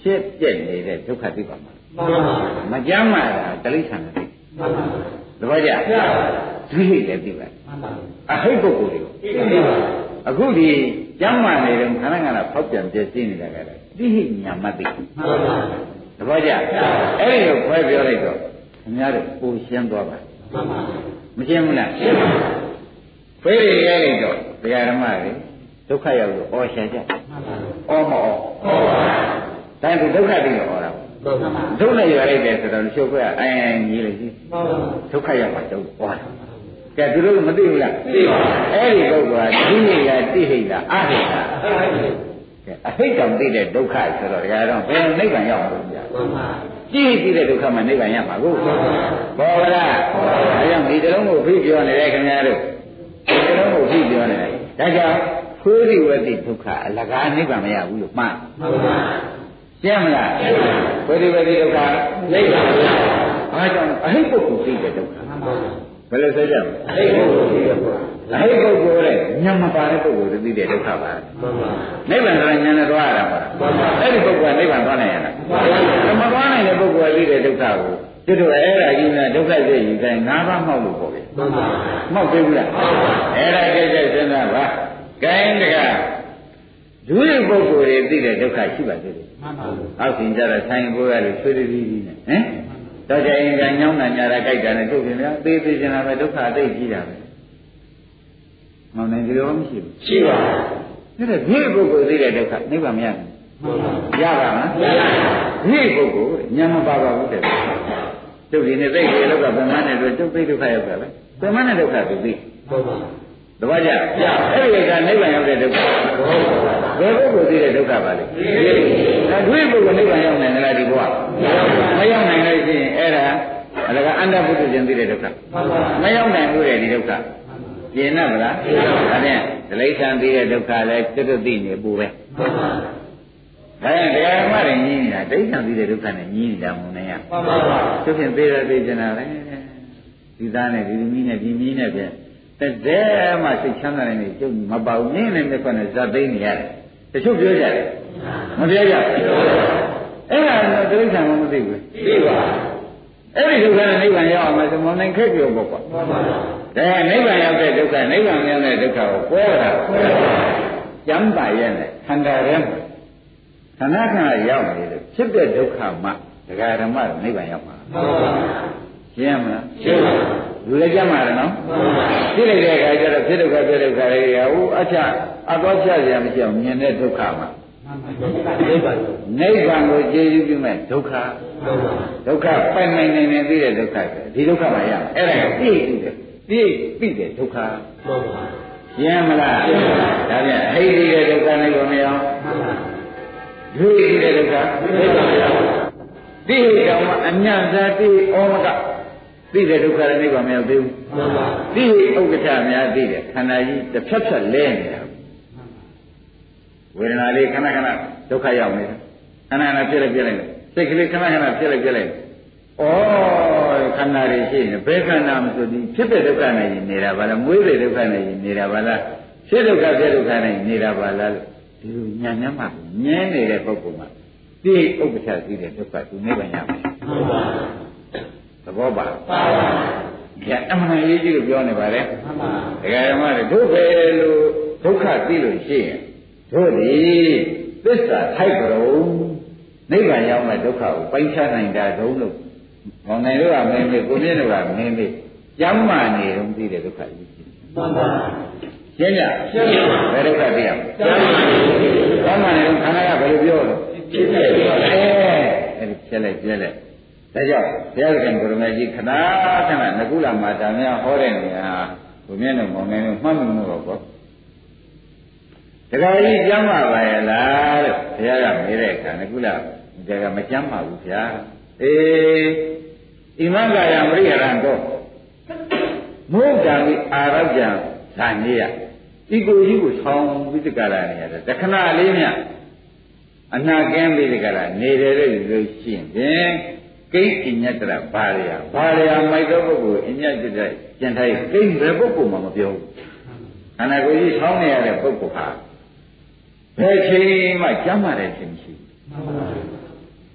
ဖြစ်ပြက်နေတဲ့ဒုက္ခသိပါမှာမကြမ်းမာတာတိရစ္ဆာန်တွေသဘောကျဒုဟိလည်းသိပါအဟိတ်ပုဂ္ဂိုလ်တွေကိုအခုဒီကြမ်းမာနေတယ်ခဏခဏဖောက်ပြန်ပြည့်စည်နေတာကလည်းတိဟိညာမသိသဘောကျအဲ့ဒီကိုခွဲပြောလိုက်တော့ခင်ဗျားတို့ပူရှင်းသွားပါမရှင်းဘူးလားရှင်းပါခွဲရရလိုက်တော့တရားဓမ္မတွေဒုက္ခရောက်လို့အော်ရှာကြအော်မအော်ဒါကဒုက္ခတိကိုအော်တာဒုက္ခရရလိုက်တယ်ဆိုတော့ချုပ်ခွဲအိုင်အိုင်ကြီးလိုက်ကြီးဒုက္ခရောက်မှတော့အော်တာကဲသူတို့မသိဘူးလားသိပါအဲ့ဒီပုဂ္ဂိုလ်ကဒီဟိယတိဟိတာအဟိတာကဲအဟိတောင်သိတဲ့ဒုက္ခဆိုတော့ဒါကတော့ဘယ်နိဗ္ဗာန်ရောက်မှာလဲကြည့်ကြည့်တဲ့ဒုက္ခမှာနိဗ္ဗာန်ရမှာကိုဘောဗလားဒါကြောင့်ဒီတလုံးကိုဖိပြောနေတယ်ခင်ဗျားတို့ဒီတလုံးကိုဖိပြောနေတယ်ဒါကြောင့်ခွေးဒီဝတိဒုက္ခအလကားနိဗ္ဗာန်မရဘူးလို့မှန်ရှင်းမလားခွေးဒီဝတိဒုက္ခနိဗ္ဗာန်မရဘာကြောင့်အဟိပုဂ္ဂိုလ်သိတဲ့ဒုက္ခဘယ်လိုဆိုကြမလဲအဟိပုဂ္ဂိုလ်သိတဲ့ဒုက္ခအဟိပုဂ္ဂိုလ်ရဲ့ဉာဏ်မပါတဲ့ပုဂ္ဂိုလ်သိတဲ့ဒုက္ခပါနိဗ္ဗာန်ဆိုရင်ဉာဏ်နဲ့သွားရတာပါအဲ့ဒီပုဂ္ဂိုလ်ကနိဗ္ဗာန်သွားနိုင်ရလားမသွားနိုင်တဲ့ပုဂ္ဂိုလ်ကသိတဲ့ဒုက္ခကိုကျွတ်တော့အဲ့ဒါကြီးကဒုက္ခသိယူတိုင်းငါးပါးမှောက်လို့ပေါ့ဗျမှောက်သေးဘူးလားအဲ့ဒါကြိတ်ကြိတ်စဉ်းစားပါကိုင်းတကဒုရပုဂ္ဂိုလ်တွေသိတဲ့ဒုက္ခရှိပါသေးတယ်အောက်ရှင်ကြတော့ဆိုင်ကိုရတယ်ဆွေးတည်းကြီးနဲ့ဟမ်တော့ကြရင်ကညောင်းတာညာတာကြိုက်တာနဲ့တို့ပြင်များသေးသေးချင်တာပဲဒုက္ခအသိကြီးတာပဲမောင်နိုင်ကြရောမရှိဘူးရှိပါဘူးဒါနဲ့ဒီပုဂ္ဂိုလ်သိတဲ့ဒုက္ခနိဗ္ဗာန်မရဘူးရပါမလားမရဘူးဒီပုဂ္ဂိုလ်ဉာဏ်မပါပါဘူးတဲ့ကျုပ်ဒီနေ့သိတဲ့လောကဗမန်းနဲ့တို့ကျုပ်သိဒုက္ခရောက်တာပဲဗမန်းနဲ့ဒုက္ခသူသိဟုတ်ပါတပည့်ကြအဲ့ဒီကနိဗ္ဗာန်ရောက်တဲ့ဒုက္ခဘယ်ပုဂ္ဂိုလ်သိတဲ့ဒုက္ခပါလဲဒါဒွိပုဂ္ဂိုလ်နိဗ္ဗာန်ရောက်နိုင်လားဒီဘဝမရောက်နိုင်လို့ရှိရင်အဲ့ဒါအလကအန္တပုထုရှင်သိတဲ့ဒုက္ခမရောက်နိုင်ဘူးတဲ့ဒီဒုက္ခကျင်납ဗလားဒါဖြင့်ဒလိษံသိတဲ့ဒုက္ခလည်းကျွတ်သိနေပူပဲဒါရင်တရားဓမ္မတွေညင်းနေတာဒိဋ္ဌံသိတဲ့ဒုက္ခနဲ့ညင်းနေတာမဟုတ်နဲ့ရမှန်ပါပါသူဖြင့်သိရသိကျင်တာပဲဒီသားနဲ့ဒီသမီးနဲ့ဒီမီးနဲ့ဖြင့်တဲ့မှစိတ်ချမ်းသာနေကျုပ်မပေါဘူးနင်းနေမဲ့ခွနဲ့ဇတ်သိနေရတယ်တချို့ပြောကြတယ်မပြောကြဘူးအဲ့ဒါတော့တိရစ္ဆာန်မသိဘူးသိပါအဲ့ဒီဒုက္ခနဲ့နိဗ္ဗာန်ရောက်အောင်ဆိုမနိုင်ခက်ပြောပေါ့ကွာမှန်ပါဒါကနိဗ္ဗာန်ရောက်တဲ့ဒုက္ခနိဗ္ဗာန်ရောက်တဲ့ဒုက္ခကိုပွဲတာကျမ်းပါရဲ့နဲ့ခန္ဓာရဲ့ခန္ဓာခန္ဓာရောက်နေတယ်ဖြစ်တဲ့ဒုက္ခမှဒကာဓမ္မနိဗ္ဗာန်ရောက်မှာမှန်ပါရှင်းမလားရှင်းပါလူလည်းကြမှာတယ်နော်ဖြစ်လိုက်တဲ့အခါကျတော့ဖြစ်ဒုက္ခဖြစ်ဒုက္ခတွေကဟိုအချအတော့ချရမရှိအောင်မြင်တဲ့ဒုက္ခမှာနိဗ္ဗာန်နိဗ္ဗာန်ကိုကျေစုပြုမဲ့ဒုက္ခဒုက္ခပိုင်နိုင်နိုင်နေသိတဲ့ဒုက္ခဒီဒုက္ခမှာရအဲ့ဒါကိုသိတယ်သိသိတဲ့ဒုက္ခရှင်းမလားဒါပြန်အဟိတိတဲ့ဒုက္ခနိဗ္ဗာန်မရဒုတိတဲ့ဒုက္ခနိဗ္ဗာန်မရသိတော်မှာအညံသာသိဩမကသိတဲ့ဒုက္ခနဲ့နိဗ္ဗာန်မရောက်သေးဘူးမှန်ပါသိဥက္ကဋ္ဌများသိတယ်ခန္ဓာကြီးတစ်ဖြတ်ဖြတ်လဲနေတာဝေဒနာလေးခဏခဏဒုက္ခရောက်နေတာခဏခဏဖြစ်လိုက်ပြလိုက်စိတ်ကလေးခဏခဏဖြစ်လိုက်ပြလိုက်ဩခန္ဓာတွေရှိနေဘယ်ခန္ဓာမဆိုဒီဖြစ်တဲ့ဒုက္ခနဲ့နေတာပါလားမွေးတဲ့ဒုက္ခနဲ့နေတာပါလားဖြစ်ဒုက္ခဖြစ်ဒုက္ခနဲ့နေတာပါလားလို့ဒီလိုညာညမ်းမှမြင်နေတဲ့ပုဂ္ဂိုလ်မှာသိဥက္ကဋ္ဌသိတဲ့ဒုက္ခသူနိဗ္ဗာန်ရမယ်မှန်ပါသဘောပါပါပါဗျာအမှန်ရေးကြည့်လို့ပြောနေပါလေမှန်ပါဒကာဓမ္မတွေတို့ပဲလို့ဒုက္ခသိလို့ရှိရင်တို့ဒီသစ္စာထိုက်ကြုံနိဗ္ဗာန်ရောက်မဲ့ဒုက္ခကိုပိုင်းခြားနိုင်တာတုံးလို့မောင်နိုင်တို့ကမင်းမေကိုမြင့်တို့ကမင်းမေကျမ်းမာနေတော့သိတဲ့ဒုက္ခကြီးမှန်ပါရှင်းကြရှင်းပါဘယ်ဒုက္ခသိရမလဲကျမ်းမာနေတော့ခန္ဓာကဘယ်လိုပြောလဲဖြစ်ဖြစ်ပြောတယ်အဲ့ဒီဖြစ်လိုက်ပြက်လိုက်ဒါကြောင့်ဘုရားခင်ကိုရမေကြီးခဏခဏနကုလမာတာများဟောတဲ့နေရာကိုမြင်တော့မောင်နေတော့မှတ်မှုတော့ပေါ့တခါကြီးကျမ်းပါပါရဲ့လားလို့ဘုရားကမေးတဲ့အခါနကုလဒါကမကျမ်းပါဘူးဗျာအေးဣမံကာယမရိဟရံတော့မုဒ္ဒံဝိအာရောကြံဇာနေယဤကိုကြီးကိုဆောင်းပြီးတက္ကရာနေရတယ်တခဏလေးမြအနာကင်းပြီးတက္ကရာနေတယ်လို့ရှိရင်ဖြင့်ကိဋ္တိညတ္တရဘာရယဘာရယမိုက်သောပုဂ္ဂိုလ်အညတ်จิตတဲ့ကျန်ထိုင်ကိဋ္ဘယ်ပုဂ္ဂိုလ်မှမပြောဘူးခန္ဓာကိုယ်ကြီးဆောင်းနေရတဲ့ပုဂ္ဂိုလ်ဟာဘယ်ချိန်မှကျမ်းမာတဲ့ခြင်းရှိဘူး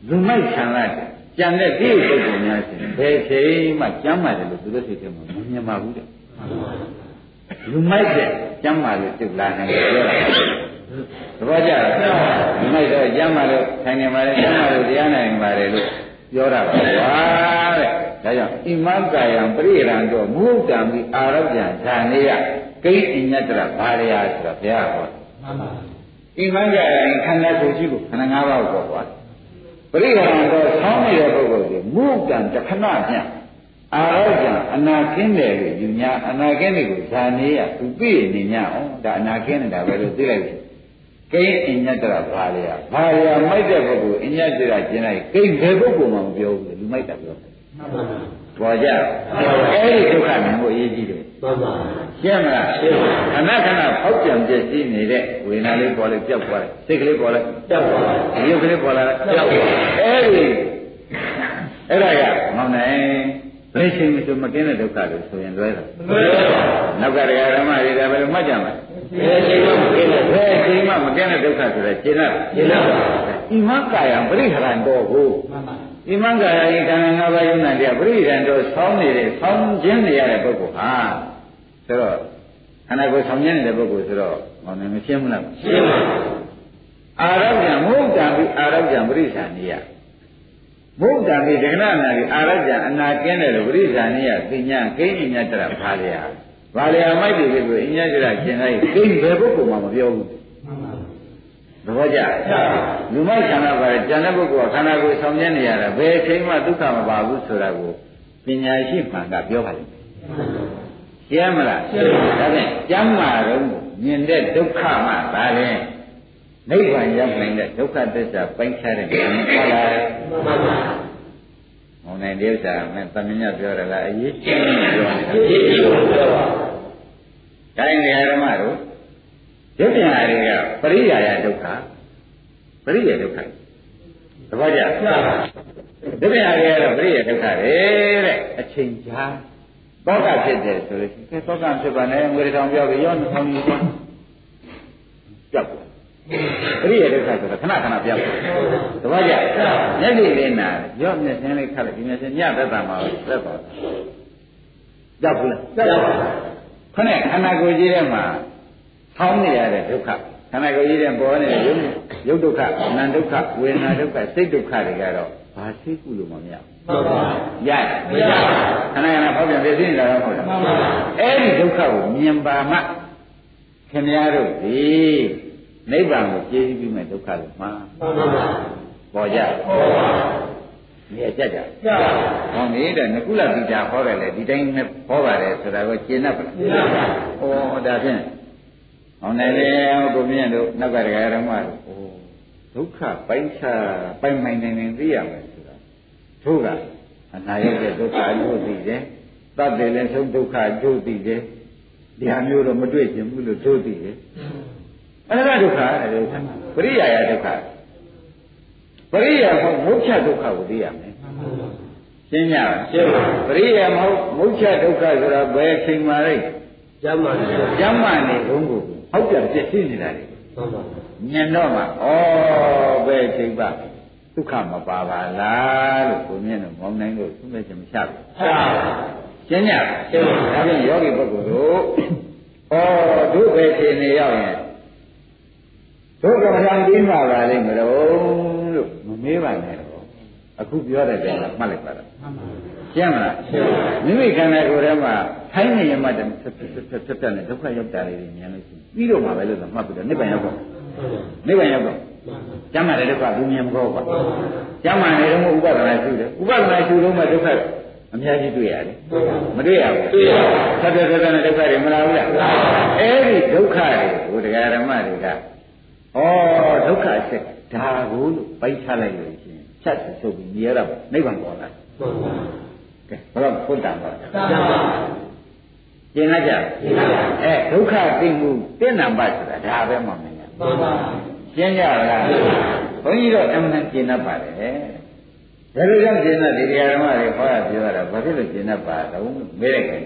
လူမိုက်ဆံလိုက်ကြံတဲ့ဒီပုဂ္ဂိုလ်များရှင်ဘယ်ချိန်မှကျမ်းမာတယ်လို့သူတို့သိတယ်မှာမမြင်ပါဘူးတဲ့လူမိုက်တဲ့ကျမ်းမာလို့တုတ်လာနိုင်တယ်ပြောတာသဘောကျလားလူမိုက်တော့ကျမ်းမာလို့ဆိုင်နေပါလေကျမ်းမာလို့တရားနိုင်ပါတယ်လို့ပြောတာပါကွာတဲ့ဒါကြောင့်ဣမံကာယံပရိရံတော့မုဒ္ဒံမိအာရောပြံဇာနေယကိဉ္ညတရဘာရယဆိုတော့ဘုရားဟောမှန်ပါဣမံကာယံခန္ဓာကိုယ်ကြီးကိုခန္ဓာ၅ပါးကိုကွာပရိရံတော့ဆောင်းနေတဲ့ပုဂ္ဂိုလ်ကိုမုဒ္ဒံတခဏပြအာရောပြံအနာကင်းတယ်လို့ယူညာအနာကင်းတယ်ကိုဇာနေယသူပြည့်နေ냐အောင်ဒါအနာကင်းနေတာပဲလို့သိလိုက်ကိဉ္ညတရဘာရယဘာရယမိုက်တဲ့ပုဂ္ဂိုလ်အညတရကျင်လိုက်ကိဉ္ဘယ်ပုဂ္ဂိုလ်မှမပြောဘူးလူမိုက်တာပြောပေါ်ကြအဲ့ဒီဒုက္ခမြင်ဖို့အရေးကြီးတယ်မှန်ပါရှင်းမလားရှင်းပါခဏခဏဖောက်ပြန်ပြည့်စည်နေတဲ့ဝေဒနာလေးပေါ်လိုက်ပြောက်သွားတယ်စိတ်ကလေးပေါ်လိုက်ပြောက်သွားတယ်ရုပ်ကလေးပေါ်လာပြောက်သွားအဲ့ဒီအဲ့ဒါကမောင်နိုင်ဘယ်ချိန်မှမကင်းတဲ့ဒုက္ခလို့ဆိုရင်လွဲတာမလွဲပါဘူးနောက်ကတရားဓမ္မတွေကဘယ်လိုမှတ်ကြမှာဘယ်ချိန်မှမကင်းတဲ့ဘယ်ချိန်မှမကင်းတဲ့ဒုက္ခဆိုတဲ့ရှင်းလားရှင်းလားဣမံကာယံပရိဟရံတော်ကိုမှန်ပါဣမံကာယဤခန္ဓာ၅ပါးယုံနာတရားပရိဒံတို့ဆောင်းနေတဲ့ဆောင်းခြင်းနေရတဲ့ပုဂ္ဂိုလ်ဟာဆိုတော့ခန္ဓာကိုယ်ဆောင်းခြင်းနေတဲ့ပုဂ္ဂိုလ်ဆိုတော့ဟောနေမရှင်းဘူးလားရှင်းပါဘူးအာရောဂံမုဒ္ဒံပြီးအာရောဂံပရိစ္ဆာနိယမုဒ္ဒံပြီးဒဂနနာပြီးအာရောဂံအနာကင်းတယ်လို့ပရိစ္ဆာနိယသိညာကိဉ္ညတရဘာလျာဘာလျာမိုက်တယ်လို့အညတရကျင်လိုက်ကိဉ္ဘယ်ပုဂ္ဂိုလ်မှမပြောဘူးသဘောကျလူမိုက်ခန္ဓာပါကျန်တဲ့ပုဂ္ဂိုလ်ကခန္ဓာကိုယ်ဆောင်ကျင်းနေရတာဘယ်အချိန်မှဒုက္ခမပါဘူးဆိုတာကိုပညာရှိမှန်ကပြောပါလိမ့်မယ်ရှင်းမလားရှင်းပါဒါဖြင့်ကျမ်းမာတော့မြင်တဲ့ဒုက္ခမှဒါလည်းနိဗ္ဗာန်ရောက်နိုင်တဲ့ဒုက္ခသစ္စာပိုင်းခြားတဲ့ဉာဏ်ပါလားမှန်ပါပါဟောနိုင်တဲ့ဥစ္စာမဲ့သမညပြောရလားအရေးကြီးပြောနေတာအရေးကြီးပြောပါတိုင်းနေရာဓမ္မတို့ဒုက္ခတွေကပရိယာယဒုက္ခပရိယာဒုက္ခသဘောကျဒုက္ခတွေကတော့ပရိယာဒုက္ခတွေတဲ့အချိန်ကြာတောကဖြစ်တယ်ဆိုလို့ရှိရင်တောကဖြစ်ပါနဲ့ငွေတောင်ပြောပြီးရောနှောင်းကြီးသွားကြောက်ပရိယာဒုက္ခဆိုတာခဏခဏပြောက်သဘောကျမျက်စိလေးနာရောမျက်စင်းလေးခတ်လိုက်ဒီမျက်စင်းညသက်တာမှာသက်သွားကြောက်ဘူးလားကြောက်ပါခဏခန္ဓာကိုယ်ကြီးထဲမှာထောင်းနေရတဲ့ဒုက္ခခန္ဓာကိုယ်ကြီးတဲ့ပေါ်နေတဲ့ရုပ်ရုပ်ဒုက္ခနာမ်ဒုက္ခဝေဒနာဒုက္ခစိတ်ဒုက္ခတွေကတော့ဘာသိကုလို့မမရဘူးမှန်ပါရမရခဏခဏပေါ့ပြန်ပြည့်စည်နေတာတော့ဟုတ်လားမှန်ပါအဲ့ဒီဒုက္ခကိုမြင်ပါမှခင်ဗျားတို့ဒီနိဗ္ဗာန်ကိုကျေးဇူးပြုမဲ့ဒုက္ခလို့မှန်ပါပေါ်ကြပေါ်ပါမြေကြကြကြဟောနေတဲ့နကုလပိတာဟောတယ်လေဒီတိုင်းနဲ့ဟောပါတယ်ဆိုတာကိုကျင့်တတ်ပါလားကျင့်တတ်ပါဩဒါဖြင့်ဟောနိုင်လေကိုမြင့်တို့နောက်ကတရားဓမ္မတို့အိုးဒုက္ခပိုင်းခြားပိုင်းမိုင်နေနေသိရမယ်ဆိုတာတို့ကအနာရတဲ့ဒုက္ခအကျိုးသိတယ်တတ်တယ်လည်းဆုံးဒုက္ခအကျိုးသိတယ်ဒီဟာမျိုးတော့မတွေ့ချင်ဘူးလို့တို့သိတယ်အဲ့ဒါဒုက္ခအဲ့ဒါပရိယာယဒုက္ခပရိယာမဟုတ်မုတ်ချဒုက္ခကိုသိရမယ်ရှင်းကြလားရှင်းပါပရိယာမဟုတ်မုတ်ချဒုက္ခဆိုတာဘယ်အချိန်မှလဲကျမ်းမာနေကျမ်းမာနေဘုံကိုဟုတ်တယ်ပြည့်စည်နေတာလေမှန်ပါညံတော့မှဩဘယ်အချိန်ပါဒုက္ခမပါပါလားလို့ကိုမြင်တော့မောင်းနိုင်လို့သူ့မဲ့ချင်မချဘူးရှင်းကြလားရှင်းပါဒါဖြင့်ယောဂီပုဂ္ဂိုလ်တို့ဩတို့ပဲခြေနေရောက်ရင်တို့ကမ္ဘာပြီးမှာပါလိမ့်မလို့လို့မမေးပါနဲ့တော့အခုပြောတဲ့ကြောင်မှတ်လိုက်ပါတော့မှန်ပါရှင်းမလားရှင်းပါမိမိခန္ဓာကိုယ်ထဲမှာထိုင်းနေရမှတည်းဆက်ဆက်ဆက်ဆက်နဲ့ဒုက္ခရောက်တာလေးတွေမြင်လို့ရှိရင်ပြီးတော့မှပဲလို့ဆိုမှတ်ပြီးတော့နိဗ္ဗာန်ရောက်တော့နိဗ္ဗာန်ရောက်တော့ကျမ်းမာတဲ့ဒုက္ခဘူးမြင်မကောပါကျမ်းမာနေတော့ဥပဒနာရှုတယ်ဥပဒနာရှုတော့မှဒုက္ခအများကြီးတွေ့ရတယ်မတွေ့ရဘူးတွေ့ရဆက်ဆက်ဆက်နဲ့ဒုက္ခတွေမလာဘူးလားအဲ့ဒီဒုက္ခတွေကိုတရားဓမ္မတွေကဩဒုက္ခအချက်ဒါကိုလို့ပိုက်ချလိုက်လို့ရှိရင်ချက်ချုပ်ပြီးမြဲတော့နိဗ္ဗာန်ပေါ်လာဟုတ်ပါကဲဘယ်တော့ဖွင့်တာပါကျင်လာကြအဲဒုက္ခသိမှုတဏ္ဍပတ်ဆိုတာဒါပဲမှမင်းမှန်ပါရှင်းကြလားဘုန်းကြီးတို့အမှန်ကျင်တတ်ပါတယ်ဒါလိုကြောင့်ကျင်တတ်ဒီတရားဓမ္မတွေဟောရပြောရတာဘာဖြစ်လို့ကျင်တတ်ပါတော့မေးလိုက်တယ်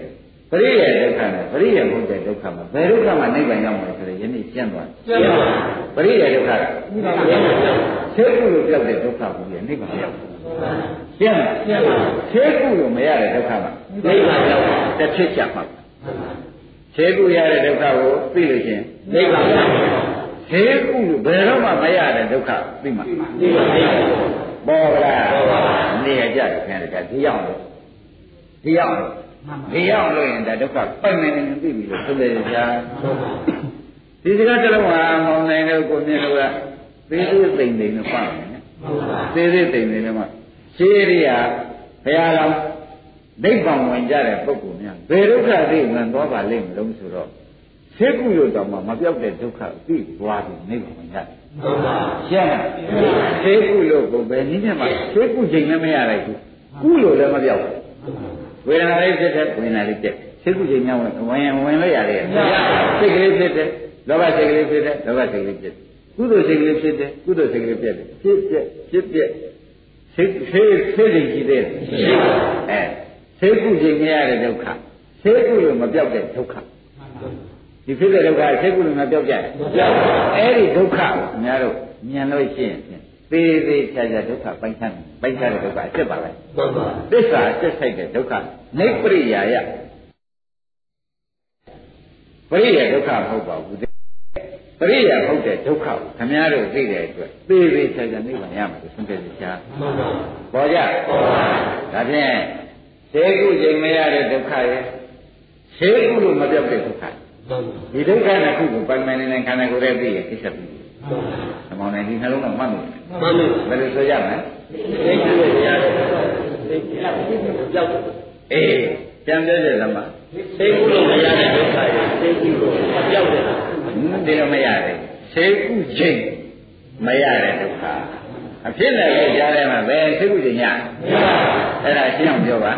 ပရိယေဒုက္ခနဲ့ပရိယေမဟုတ်တဲ့ဒုက္ခမှာဘယ်ဒုက္ခမှာနိဗ္ဗာန်ရောက်မှာဆိုရင်ယနေ့ရှင်းသွားတယ်ပရိယေဒုက္ခကဆေးကုလို့ပြောက်တဲ့ဒုက္ခကိုနိဗ္ဗာန်ရောက်ရှင်းလားဆေးကုလို့မရတဲ့ဒုက္ခမှာနိဗ္ဗာန်ရောက်တစ်ဖြစ်ချမှာဆေးကုရတဲ့ဒုက္ခကိုသိလို့ရှင်နိဗ္ဗာန်ရောက်ဆေးကုလို့ဘယ်တော့မှမရတဲ့ဒုက္ခသိမှာနိဗ္ဗာန်ရောက်ပေါ်လားနေရကြတယ်ခင်ဗျာဒီရောက်လို့ဒီရောက်လို့ဒီရောက်လို့ရင်ဒါဒုက္ခပိုင်နေနေသိပြီလို့ဆိုတယ်ကြာဒီစကားတစ်လုံးဟာမောင်နိုင်လို့ကိုမြင်လို့ကသေးသေးသိမ့်သိမ့်နဲ့ပါမယ်သေးသေးသိမ့်သိမ့်နဲ့မှရှင်းရိယာဘုရားတော်နိဗ္ဗာန်ဝင်ကြတဲ့ပုဂ္ဂိုလ်များဘယ်ဒုက္ခသိဝင်သွားပါလိမ့်မလို့ဆိုတော့ဆေးကုလို့တော့မှမပြောက်တဲ့ဒုက္ခသိသွားပြီနိဗ္ဗာန်ဝင်ကြတယ်ဟုတ်ပါရှင်းလားဆေးကုလို့ကိုပဲနည်းနဲ့မှဆေးကုချိန်လည်းမရလိုက်ဘူးကုလို့လည်းမပြောက်ဘူးဝေဒနာလေးဖြစ်တဲ့ဝေဒနာလေးပြက်စိတ်ကူးချိန်များဝင်ဝင်ဝင်လို့ရတယ်စိတ်ကလေးဖြစ်တဲ့လောဘစိတ်ကလေးဖြစ်တဲ့လောဘစိတ်ကလေးပြက်ကုသိုလ်စိတ်ကလေးဖြစ်တဲ့ကုသိုလ်စိတ်ကလေးပြက်ဖြစ်ပြက်ဖြစ်ပြက်စိတ်စိတ်စိတ်ကြီးတဲ့အဲစိတ်ကူးချိန်မရတဲ့ဒုက္ခစိတ်ကူးလို့မပြောက်တဲ့ဒုက္ခဒီဖြစ်တဲ့ဒုက္ခစိတ်ကူးလို့မပြောက်ကြဘူးအဲ့ဒီဒုက္ခကိုခင်ဗျားတို့ဉာဏ်လို့ရှိရင်သေးသေးချာချာဒုက္ခပိုင်းခြားပိုင်းခြားတဲ့ဒုက္ခအဖြစ်ပါပဲမှန်ပါသစ္စာအဖြစ်ဆိုင်တဲ့ဒုက္ခနိပရိယာယပရိယာဒုက္ခမဟုတ်ပါဘူးပရိယာဟုတ်တဲ့ဒုက္ခကိုခင်ဗျားတို့သိတဲ့အတွက်သေးသေးချာချာနိဗ္ဗာန်ရမယ်လို့ဆုံးဖြတ်ချာမှန်ပါပေါ်ကြပေါ်ပါဒါဖြင့်သေကုချိန်မရတဲ့ဒုက္ခရဲ့သေကုလို့မပြောက်တဲ့ဒုက္ခဒီဒုက္ခနှစ်ခုကိုပိုင်ပိုင်နေနေခန္ဓာကိုယ်ရဲ့သိရဲ့သိချက်ပြီးအမောင်နိုင်ဒီနှလုံးကမှတ်လို့မှတ်လို့ဘယ်လိုဆိုရမလဲသိကုလို့ရတယ်သိကြောက်အေးပြန်ပြောကြလားမသိကုလို့မရတဲ့ဒုက္ခရဲ့သိကုလို့ကြောက်တယ်ဒီလိုမရတယ်သိကုချိန်မရတဲ့ဒုက္ခအဖြစ်နဲ့လည်းကြားထဲမှာဘယ်သိကုချိန်ရအဲ့ဒါရှင်းအောင်ပြောပါ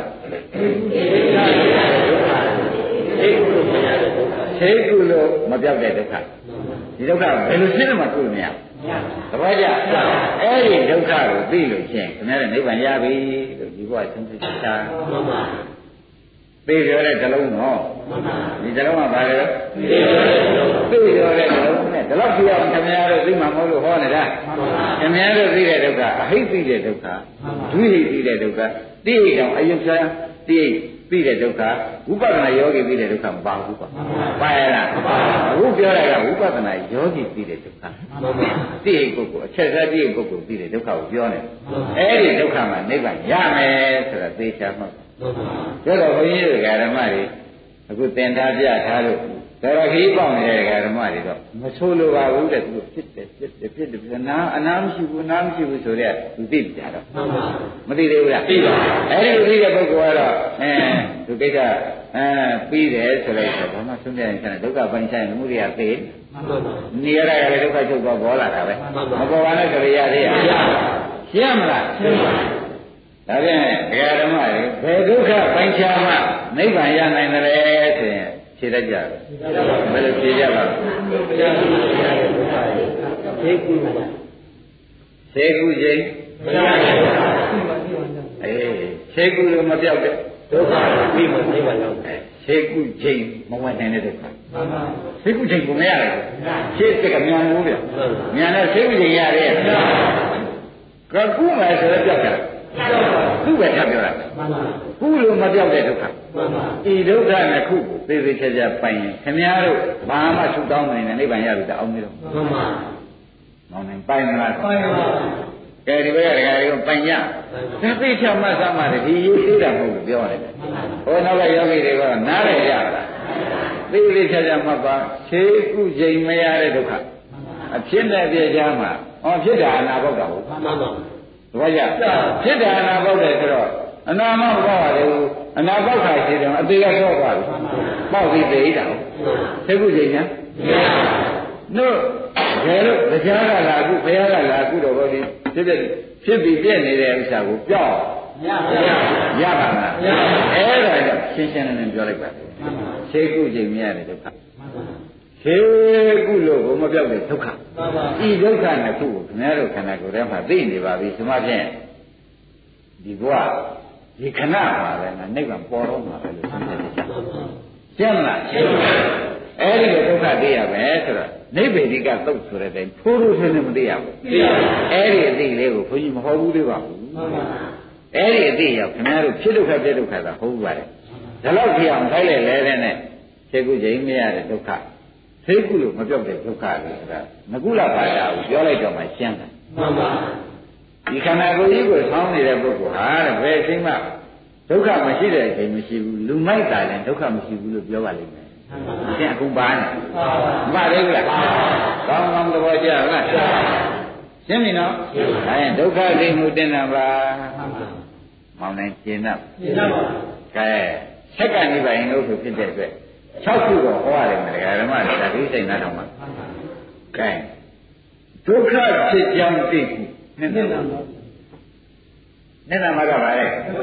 သိကုလို့မရတဲ့ဒုက္ခသိကုလို့မပြောက်တဲ့ဒုက္ခဒီဒုက္ခဘယ်လိုရှင်းမှကိုယ်မရသဘောကျအဲ့ဒီဒုက္ခကိုသိလို့ရှင်းခင်ဗျားတဲ့နိဗ္ဗာန်ရပြီလို့ဒီဘဝဆုံးဖြတ်ချာမှန်ပါသိပြောတဲ့ဇလုံးတော့မှန်ပါဒီဇလုံးကဘာလဲသိပြောတဲ့ဇလုံးနဲ့ဒီလောက်ကြည့်အောင်ခင်ဗျားတို့သိမှာမဟုတ်လို့ဟောနေတာမှန်ပါခင်ဗျားတို့သိတဲ့ဒုက္ခအဟိတ်သိတဲ့ဒုက္ခဒုဟိတ်သိတဲ့ဒုက္ခတိဟိတ်ကောင်အယုတ်ဆရာတိဟိတ်ပြီးတဲ့ဒုက္ခဝိပဿနာယောဂီပြီးတဲ့ဒုက္ခမပါဘူးပေါ့ပါရလားမပါဘူးအခုပြောတာကဝိပဿနာယောဂီပြီးတဲ့ဒုက္ခတိဟိပုဂ္ဂိုလ်အချက်စားတိဟိပုဂ္ဂိုလ်ပြီးတဲ့ဒုက္ခကိုပြောနေအဲ့ဒီဒုက္ခမှာနိဗ္ဗာန်ရမယ်ဆိုတာသိချာမှတ်ဒါတော့ဘုန်းကြီးတို့ဓမ္မတွေအခုသင်ထားပြထားလို့ဒါရခီးပေါက်နေတဲ့ဓမ္မတွေတော့မဆိုးလိုပါဘူးတဲ့သူဖြစ်တယ်ဖြစ်တယ်ဖြစ်တယ်နာအနာမရှိဘူးနာမရှိဘူးဆိုတော့သူသိကြတော့မသိသေးဘူးလားသိပါအဲ့ဒီလိုသိတဲ့ပုဂ္ဂိုလ်ကတော့အဲသူကိစ္စအဲပြီးတယ်ဆိုလိုက်တော့ဘာမှဆုံးဖြတ်ရင်ဒုက္ခပိုင်းဆိုင်မှုတွေကသိနေရတာကလည်းဒုက္ခချုပ်တော့ပေါ်လာတာပဲမပေါ်ပါနဲ့ကြရသေးရရှင်းမလားရှင်းပါဒါဖြင့်ဒကာဓမ္မတွေဘယ်ဒုက္ခပိုင်းခြားမှနိဗ္ဗာန်ရနိုင်တယ်ဆိုရင်ဖြေတတ်ကြတယ်ဘယ်လိုဖြေကြပါ့သေကုသေကုချိန်အေးသေကုလို့မပြောက်တဲ့ဒုက္ခပြီးမှနိဗ္ဗာန်ရောက်တယ်သေကုချိန်မဝင်နိုင်တဲ့ဒုက္ခသေကုချိန်ကိုမရတယ်ရှင်းတဲ့ကမြန်လို့ပြမြန်တော့သေကုချိန်ရတယ်ကကုမယ်ဆိုတော့ပြောက်တာသူ့ပဲထပ်ပြောတာကုလို့မပြောက်တဲ့ဒုက္ခဒီဒုက္ခနှစ်ခုကိုသေသေးချာချာပိုင်ရင်ခင်ဗျားတို့ဘာမှဆုတောင်းနိုင်တဲ့နိဗ္ဗာန်ရပြီတအောင်နေတော့မှန်ပါမောင်းနိုင်ပိုင်မလားပိုင်ပါကဲဒီဘက်ကဒကာတွေကပိုင်ရဒါသိချမှတ်သမှာဒီရေးသေးတာမဟုတ်ဘူးပြောရတယ်ဟောနောက်ကယောဂီတွေကနားရရလားသေသေးချာချာမှတ်ပါခြေကုချိန်မရတဲ့ဒုက္ခအဖြစ်နဲ့ပြကြမှာဟောဖြစ်တာအနာဘောက်တာဟုတ်မှန်ပါဘာကြဖြစ်တာအနာဘောက်တယ်ဆိုတော့အနာမဘောက်ရတယ်အနာဘောက်ခါရှိတယ်အသေးရတော့ပါဘူးပေါက်ပြီးသေးတာသိခုချိန်ညာတို့ဘယ်လိုကြားကလာခုဘုရားကလာခုတော့ဘောဒီဖြစ်ဖြစ်ဖြစ်ပြီးပြည့်နေတဲ့ဥစ္စာကိုပြောက်ရပါရပါမလားအဲ့ဒါကြောင့်ရှင်းရှင်းလင်းလင်းပြောလိုက်ပါသိခုချိန်မြရတယ်ဒုက္ခသေကုလို့ဘုံမပြောက်တဲ့ဒုက္ခဤဒုက္ခနှစ်ခုကိုခင်ဗျားတို့ခန္ဓာကိုယ်ထဲမှာသိနေပါပြီဆိုမှဖြင့်ဒီဘဝဒီခဏပါပဲငါနိဗ္ဗာန်ပေါ်တော့မှာပဲလို့သိနေကြပါရှင်းမလားရှင်းပါအဲ့ဒီလိုဒုက္ခသိရမယ်ဆိုတော့နိဗ္ဗေဒိကသုတ်ဆိုတဲ့တိုင်ထိုးထိုးထွင်းထွင်းမသိရဘူးသိပါဘူးအဲ့ဒီအသိလေးကိုဘုန်းကြီးမဟောဘူးသေးပါဘူးမှန်ပါအဲ့ဒီအသိရောက်ခင်ဗျားတို့ဖြစ်ဒုက္ခပြဒုက္ခသာဟုတ်ပါတယ်ဒါတော့ဖြစ်အောင်ခိုင်းလိုက်လဲတဲ့နဲ့သိကုချိန်မရတဲ့ဒုက္ခသိကုလို့မပြောက်တဲ့ဒုက္ခလို့ဆိုတာငကုလဘာသာကိုပြောလိုက်တော့မှရှင်းတယ်မှန်ပါဒီခန္ဓာကိုယ်ကြီးကိုဆောင်းနေတဲ့ပုဂ္ဂိုလ်ဟာတဲ့ဘယ်အချိန်မှဒုက္ခမရှိတဲ့အချိန်မရှိဘူးလူမိုက်တာလည်းဒုက္ခမရှိဘူးလို့ပြောပါလိမ့်မယ်ရှင်းအကုန်ပါနေမှန်ပါလေလားကောင်းကောင်းသဘောကျလားရှင်းပြီနော်ဒါရင်ဒုက္ခသိမှုတင်တာပါမောင်နိုင်ရှင်းတော့ရှင်းတော့ပါကဲဆက်ကနိဗ္ဗာန်လို့ဆိုဖြစ်တဲ့အတွက်၆ခုတော့ဟောရတယ်မတရားဓမ္မတွေဒါဒီစိတ်နာတော်မှာကဲဒုက္ခဖြစ်ကြောင်းသိခုနှစ်နှစ်လားနှစ်နာမှာကပါလေ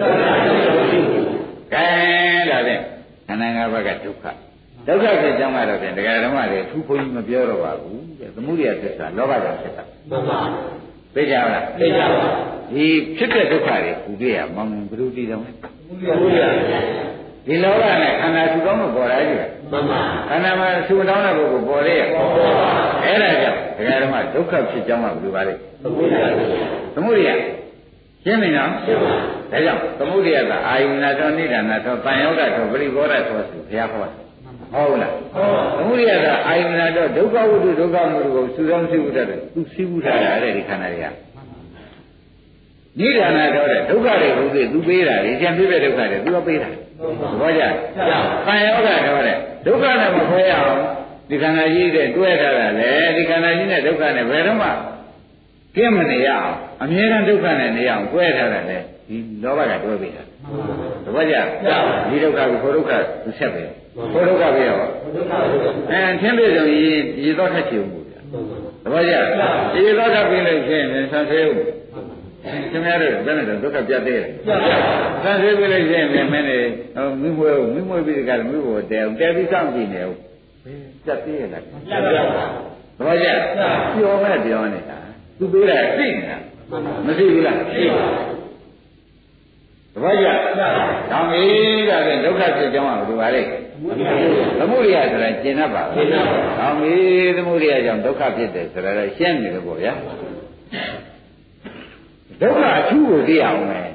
ကဲဒါဖြင့်ခန္ဓာ၅ပါးကဒုက္ခဒုက္ခဖြစ်ကြောင်းကတော့ဖြင့်တရားဓမ္မတွေသူဘုန်းကြီးမပြောတော့ပါဘူးသမုဒိယသစ္စာလောဘကြောင့်ဖြစ်တာမှန်ပါသိကြပါလားသိကြပါဒီဖြစ်တဲ့ဒုက္ခတွေပူပြရမောင်ဘယ်လိုတည်တော့လဲသမုဒိယဒီလောကနဲ့ခန္ဓာသူကောင်းလို့ပေါ်လာကြည့်မှန်ပါခန္ဓာမှာသူ့တောင်းတဲ့ပုဂ္ဂိုလ်ပေါ်လေပေါ်ပါအဲ့ဒါကြောင့်တရားဓမ္မဒုက္ခဖြစ်ကြောင်းကဘယ်လိုပါလဲသမုဒိယသမုဒိယရှင်းပြီနော်ရှင်းပါဒါကြောင့်သမုဒိယကအာယုနာသောနိဒာနာသောပန်ယောဂသောပရိဘောဓသောဆိုဘုရားဟောတာဟုတ်လားသမုဒိယကအာယုနာသောဒုက္ခဝိတုဒုက္ခမှုကိုစုဆောင်သိဥတတ်တယ်သူသိဥထားတာတဲ့ဒီခန္ဓာတွေကနိဒာနာတော့တဲ့ဒုက္ခတွေဘုသိသူပေးတာဒီကျန်ပြည့်တဲ့ဒုက္ခတွေသူကပေးတာဘောကြပန်ယောဂတော့တဲ့ဒုက္ခနဲ့မခွဲရအောင်ဒီခန္ဓာကြီးတဲ့တွဲထားတာလေဒီခန္ဓာကြီးနဲ့ဒုက္ခနဲ့ဘယ်တော့မှကင်းမနေရအောင်အမြဲတမ်းဒုက္ခနဲ့နေအောင်တွဲထားတာလေဒီလောဘကတွဲပေးတာသဘောကျဒီဒုက္ခကိုခေါ်ဒုက္ခသူဆက်ပဲခေါ်ဒုက္ခပြရောအဲသင်ပြည့်စုံရေရေသောထက်ချေမှုဗျာသဘောကျရေသောထပ်ပြီးလို့ရှိရင်ဆံသေးဦးခင်ဗျားတို့ဘယ်နဲ့ဒုက္ခပြတ်သေးလဲဆံသေးပြီးလို့ရှိရင်မင်းနေမိမွေးမိမွေးပြီးကြတယ်မိဘကိုတဲအောင်တဲပြီးစောင့်ကြည့်နေဦးပြတ်သေးရလားပြတ်ပါဘူးသဘောကျပြောမဲ့ပြောနေတာသူပေးတာသိနေတာမရှိဘူးလားသိပါဘူးတပည့်ရတောင်းပြီဒါဖြင့်ဒုက္ခဖြစ်ကြောင်းကဘယ်လိုပါလဲသမုဒိယဆိုတာကျင်တတ်ပါဘူးတောင်းပြီသမုဒိယကြောင့်ဒုက္ခဖြစ်တယ်ဆိုတာတော့ရှင်းနေတယ်ပေါ့ဗျာဒုက္ခအထူးကိုသိအောင်မယ်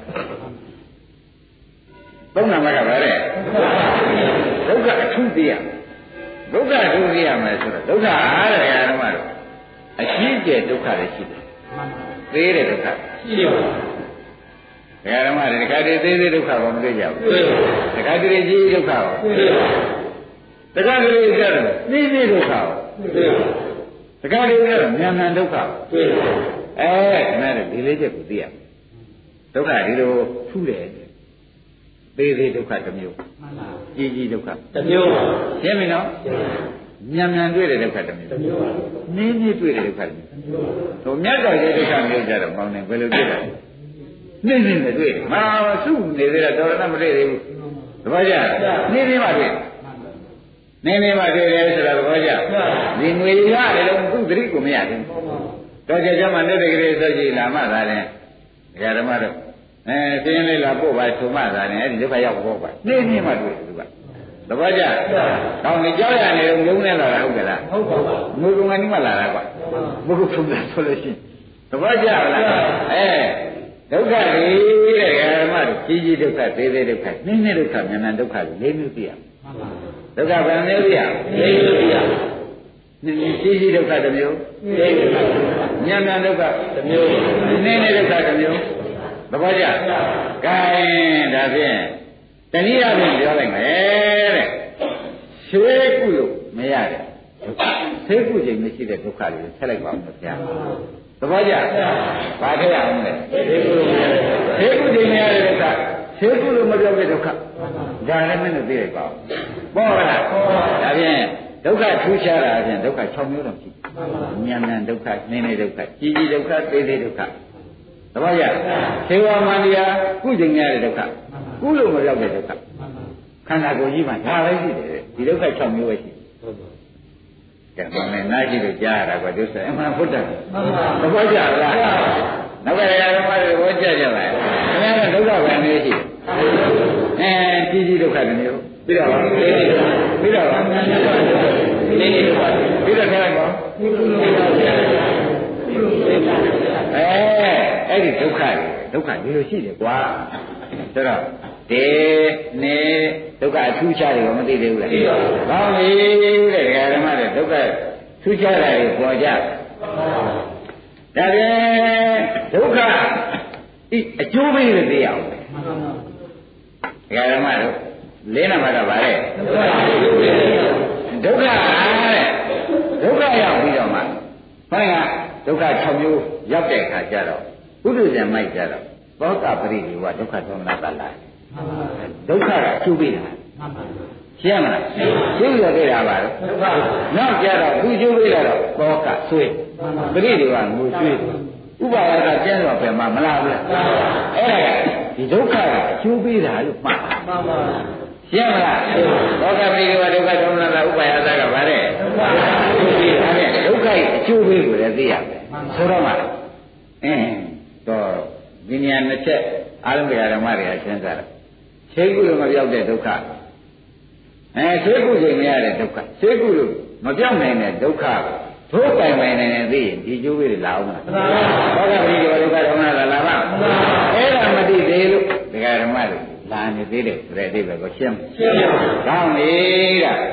သုံးနာမကပါလေဒုက္ခအထူးသိရဒုက္ခအထူးသိရမယ်ဆိုတော့ဒုက္ခအားရရဓမ္မတို့အရှိကျဒုက္ခတွေရှိတယ်သေးတဲ့ဒုက္ခရှိပါဘူး။ဓမ္မတွေတခါတည်းသေးသေးဒုက္ခကိုမတွေ့ကြဘူး။တခါတည်းကြီးဒုက္ခကိုတခါတည်းကျတော့သေးသေးဒုက္ခကိုတခါတည်းကျတော့မြန်မြန်ဒုက္ခကိုအဲခဏတည်းဒီလေးချက်ကိုသိရမယ်။ဒုက္ခဒီလိုထူးတယ်သေးသေးဒုက္ခတစ်မျိုးကြီးကြီးဒုက္ခတစ်မျိုးရှင်းပြီနော်မြန်မြန်တွေ့တဲ့ဒုက္ခတစ်မျိုးနည်းနည်းတွေ့တဲ့ဒုက္ခတစ်မျိုးဟိုမြတ်တော်ရဲ့ဒုက္ခမျိုးကြတော့ပေါင်းနေဘယ်လိုတွေ့လဲနည်းနည်းနဲ့တွေ့မာစုနေသေးတာတော်ရဏမတွေ့သေးဘူးသဘောကျနည်းနည်းမှတွေ့နည်းနည်းမှတွေ့တယ်ဆိုတာသဘောကျဒီငွေရတယ်လို့သူ့သတိကိုမရဘူးတော့ကြကြမှာနေတကလေးဆိုကြည်လာမှသာတယ်ဓမ္မတော့အဲသင်လေးလာပို့ပါထုံမှသာတယ်အဲ့ဒီဒုက္ခရောက်ပို့ပါနည်းနည်းမှတွေ့သူကသဘောကျကောင်းနေကြောက်ရနေတော့ငုံနေလာတာဟုတ်ကဲ့လားဟုတ်ပါဘူးငုံငုံကနေမှလာတာကွာဘုခုထုံတာဆိုလို့ရှိရင်သဘောကျလားအဲဒုက္ခတွေတဲ့ဓမ္မတို့ကြီးကြီးဒုက္ခသေးသေးဒုက္ခနည်းနည်းဒုက္ခမြန်မြန်ဒုက္ခလေးမျိုးသိရဒုက္ခဗန်မျိုးသိရလေးမျိုးသိရနည်းနည်းကြီးကြီးဒုက္ခတစ်မျိုးမြန်မြန်ဒုက္ခတစ်မျိုးနည်းနည်းဒုက္ခတစ်မျိုးသဘောကျကဲဒါဖြင့်တနည်းအားဖြင့်ပြောလိုက်မယ်တဲ့ရှေးကုလို့မရတဲ့ရှေးကုချိန်မရှိတဲ့ဒုက္ခတွေဆက်လိုက်ပါဦးခင်ဗျာသဘောကျဘာထည့်ရအောင်လဲရှေးကုချိန်မရတဲ့ဒုက္ခရှေးကုလို့မပြောတဲ့ဒုက္ခဒါလည်းမင်းတို့သိလိုက်ပါဦးပေါ့လားဒါဖြင့်ဒုက္ခထူးခြားတာဖြင့်ဒုက္ခ၆မျိုးတော့ရှိဉာဏ်ဉာဏ်ဒုက္ခနည်းနည်းဒုက္ခကြီးကြီးဒုက္ခသေးသေးဒုက္ခသဘောကျသေဝမန္တရားကုချိန်ရတဲ့ဒုက္ခကုလို့မရောက်တဲ့ဒုက္ခခန္ဓာကိုယ်ကြီးမှာဒါပဲရှိတယ်ဒီဒုက္ခ၆မျိုးပဲရှိတယ်ကဲမင်းနာကြည့်လို့ကြားရတာကွာဒုစရအမှန်ဟုတ်တယ်သဘောကျလားနောက်ကရာဓမ္မတွေဘောကျကြပါလားခင်ဗျားကဒုက္ခပဲနေရှိတယ်အဲကြီးကြီးဒုက္ခတစ်မျိုးပြီးတော့ပြီးတော့နေနေတော့ပြီးတော့ထားလိုက်ပါအဲအဲ့ဒီဒုက္ခဒုက္ခဒီလိုရှိတယ်ကွာဆိုတော့ဒီနေဒုက္ခအထူးခြားတယ်မသိသေးဘူးလားသိပါဘူးကောင်းပြီတဲ့ဒကာဓမ္မတွေဒုက္ခထူးခြားတာတွေပေါ်ကြဒါပြန်ဒုက္ခဤအကျိုးပေးလို့သိရအောင်ဒကာဓမ္မတို့လေးနံပါတ်ကဗါတဲ့ဒုက္ခအားတဲ့ဒုက္ခရောက်ပြီးတော့မှဟောကဒုက္ခ၆မျိုးရောက်တဲ့အခါကျတော့ဘုဒ္ဓဇံမိုက်ကြတော့သောတာပရိဒီဝဒုက္ခသောမနတလာဒုက္ခကကျူးပြီးတာရှင်းမလားကျူးရခဲ့တာပါတော့နောက်ကြတော့သူကျူးပြီးတော့သောကဆွေးပရိဒီဝငိုဆွေးဥပါယကကျင်းတော့ပြန်မမလားဘူးလားအဲ့ဒါဒီဒုက္ခကကျူးပြီးတာလို့မှတ်ပါမှန်ပါရှင်းမလားသောကပရိဒီဝဒုက္ခသောမနတဥပါယကကဗါတဲ့ကျူးပြီးတာနဲ့ဒုက္ခရဲ့အကျိုးပေးကိုလည်းသိရမယ်ဆိုတော့မှအင်းတော့ဒီဉာဏ်တစ်ချက်အာရုံဓမ္မတွေကရှင်းစားတယ်ဆေးကုလို့မပြောက်တဲ့ဒုက္ခအဲဆေးကုချိန်မရတဲ့ဒုက္ခဆေးကုလို့မပြောက်နိုင်တဲ့ဒုက္ခထိုးပိုင်ပိုင်နိုင်နေသိရင်ဒီကျိုးလေးလာအောင်မလားဘောဂပရိယောဒုက္ခဓမ္မလာလာပါအဲ့ဒါမသိသေးလို့ဒကာဓမ္မတွေလာနေသေးတယ်ဆိုတဲ့အဓိပ္ပာယ်ကိုရှင်းရှင်းကောင်းပြီကဩ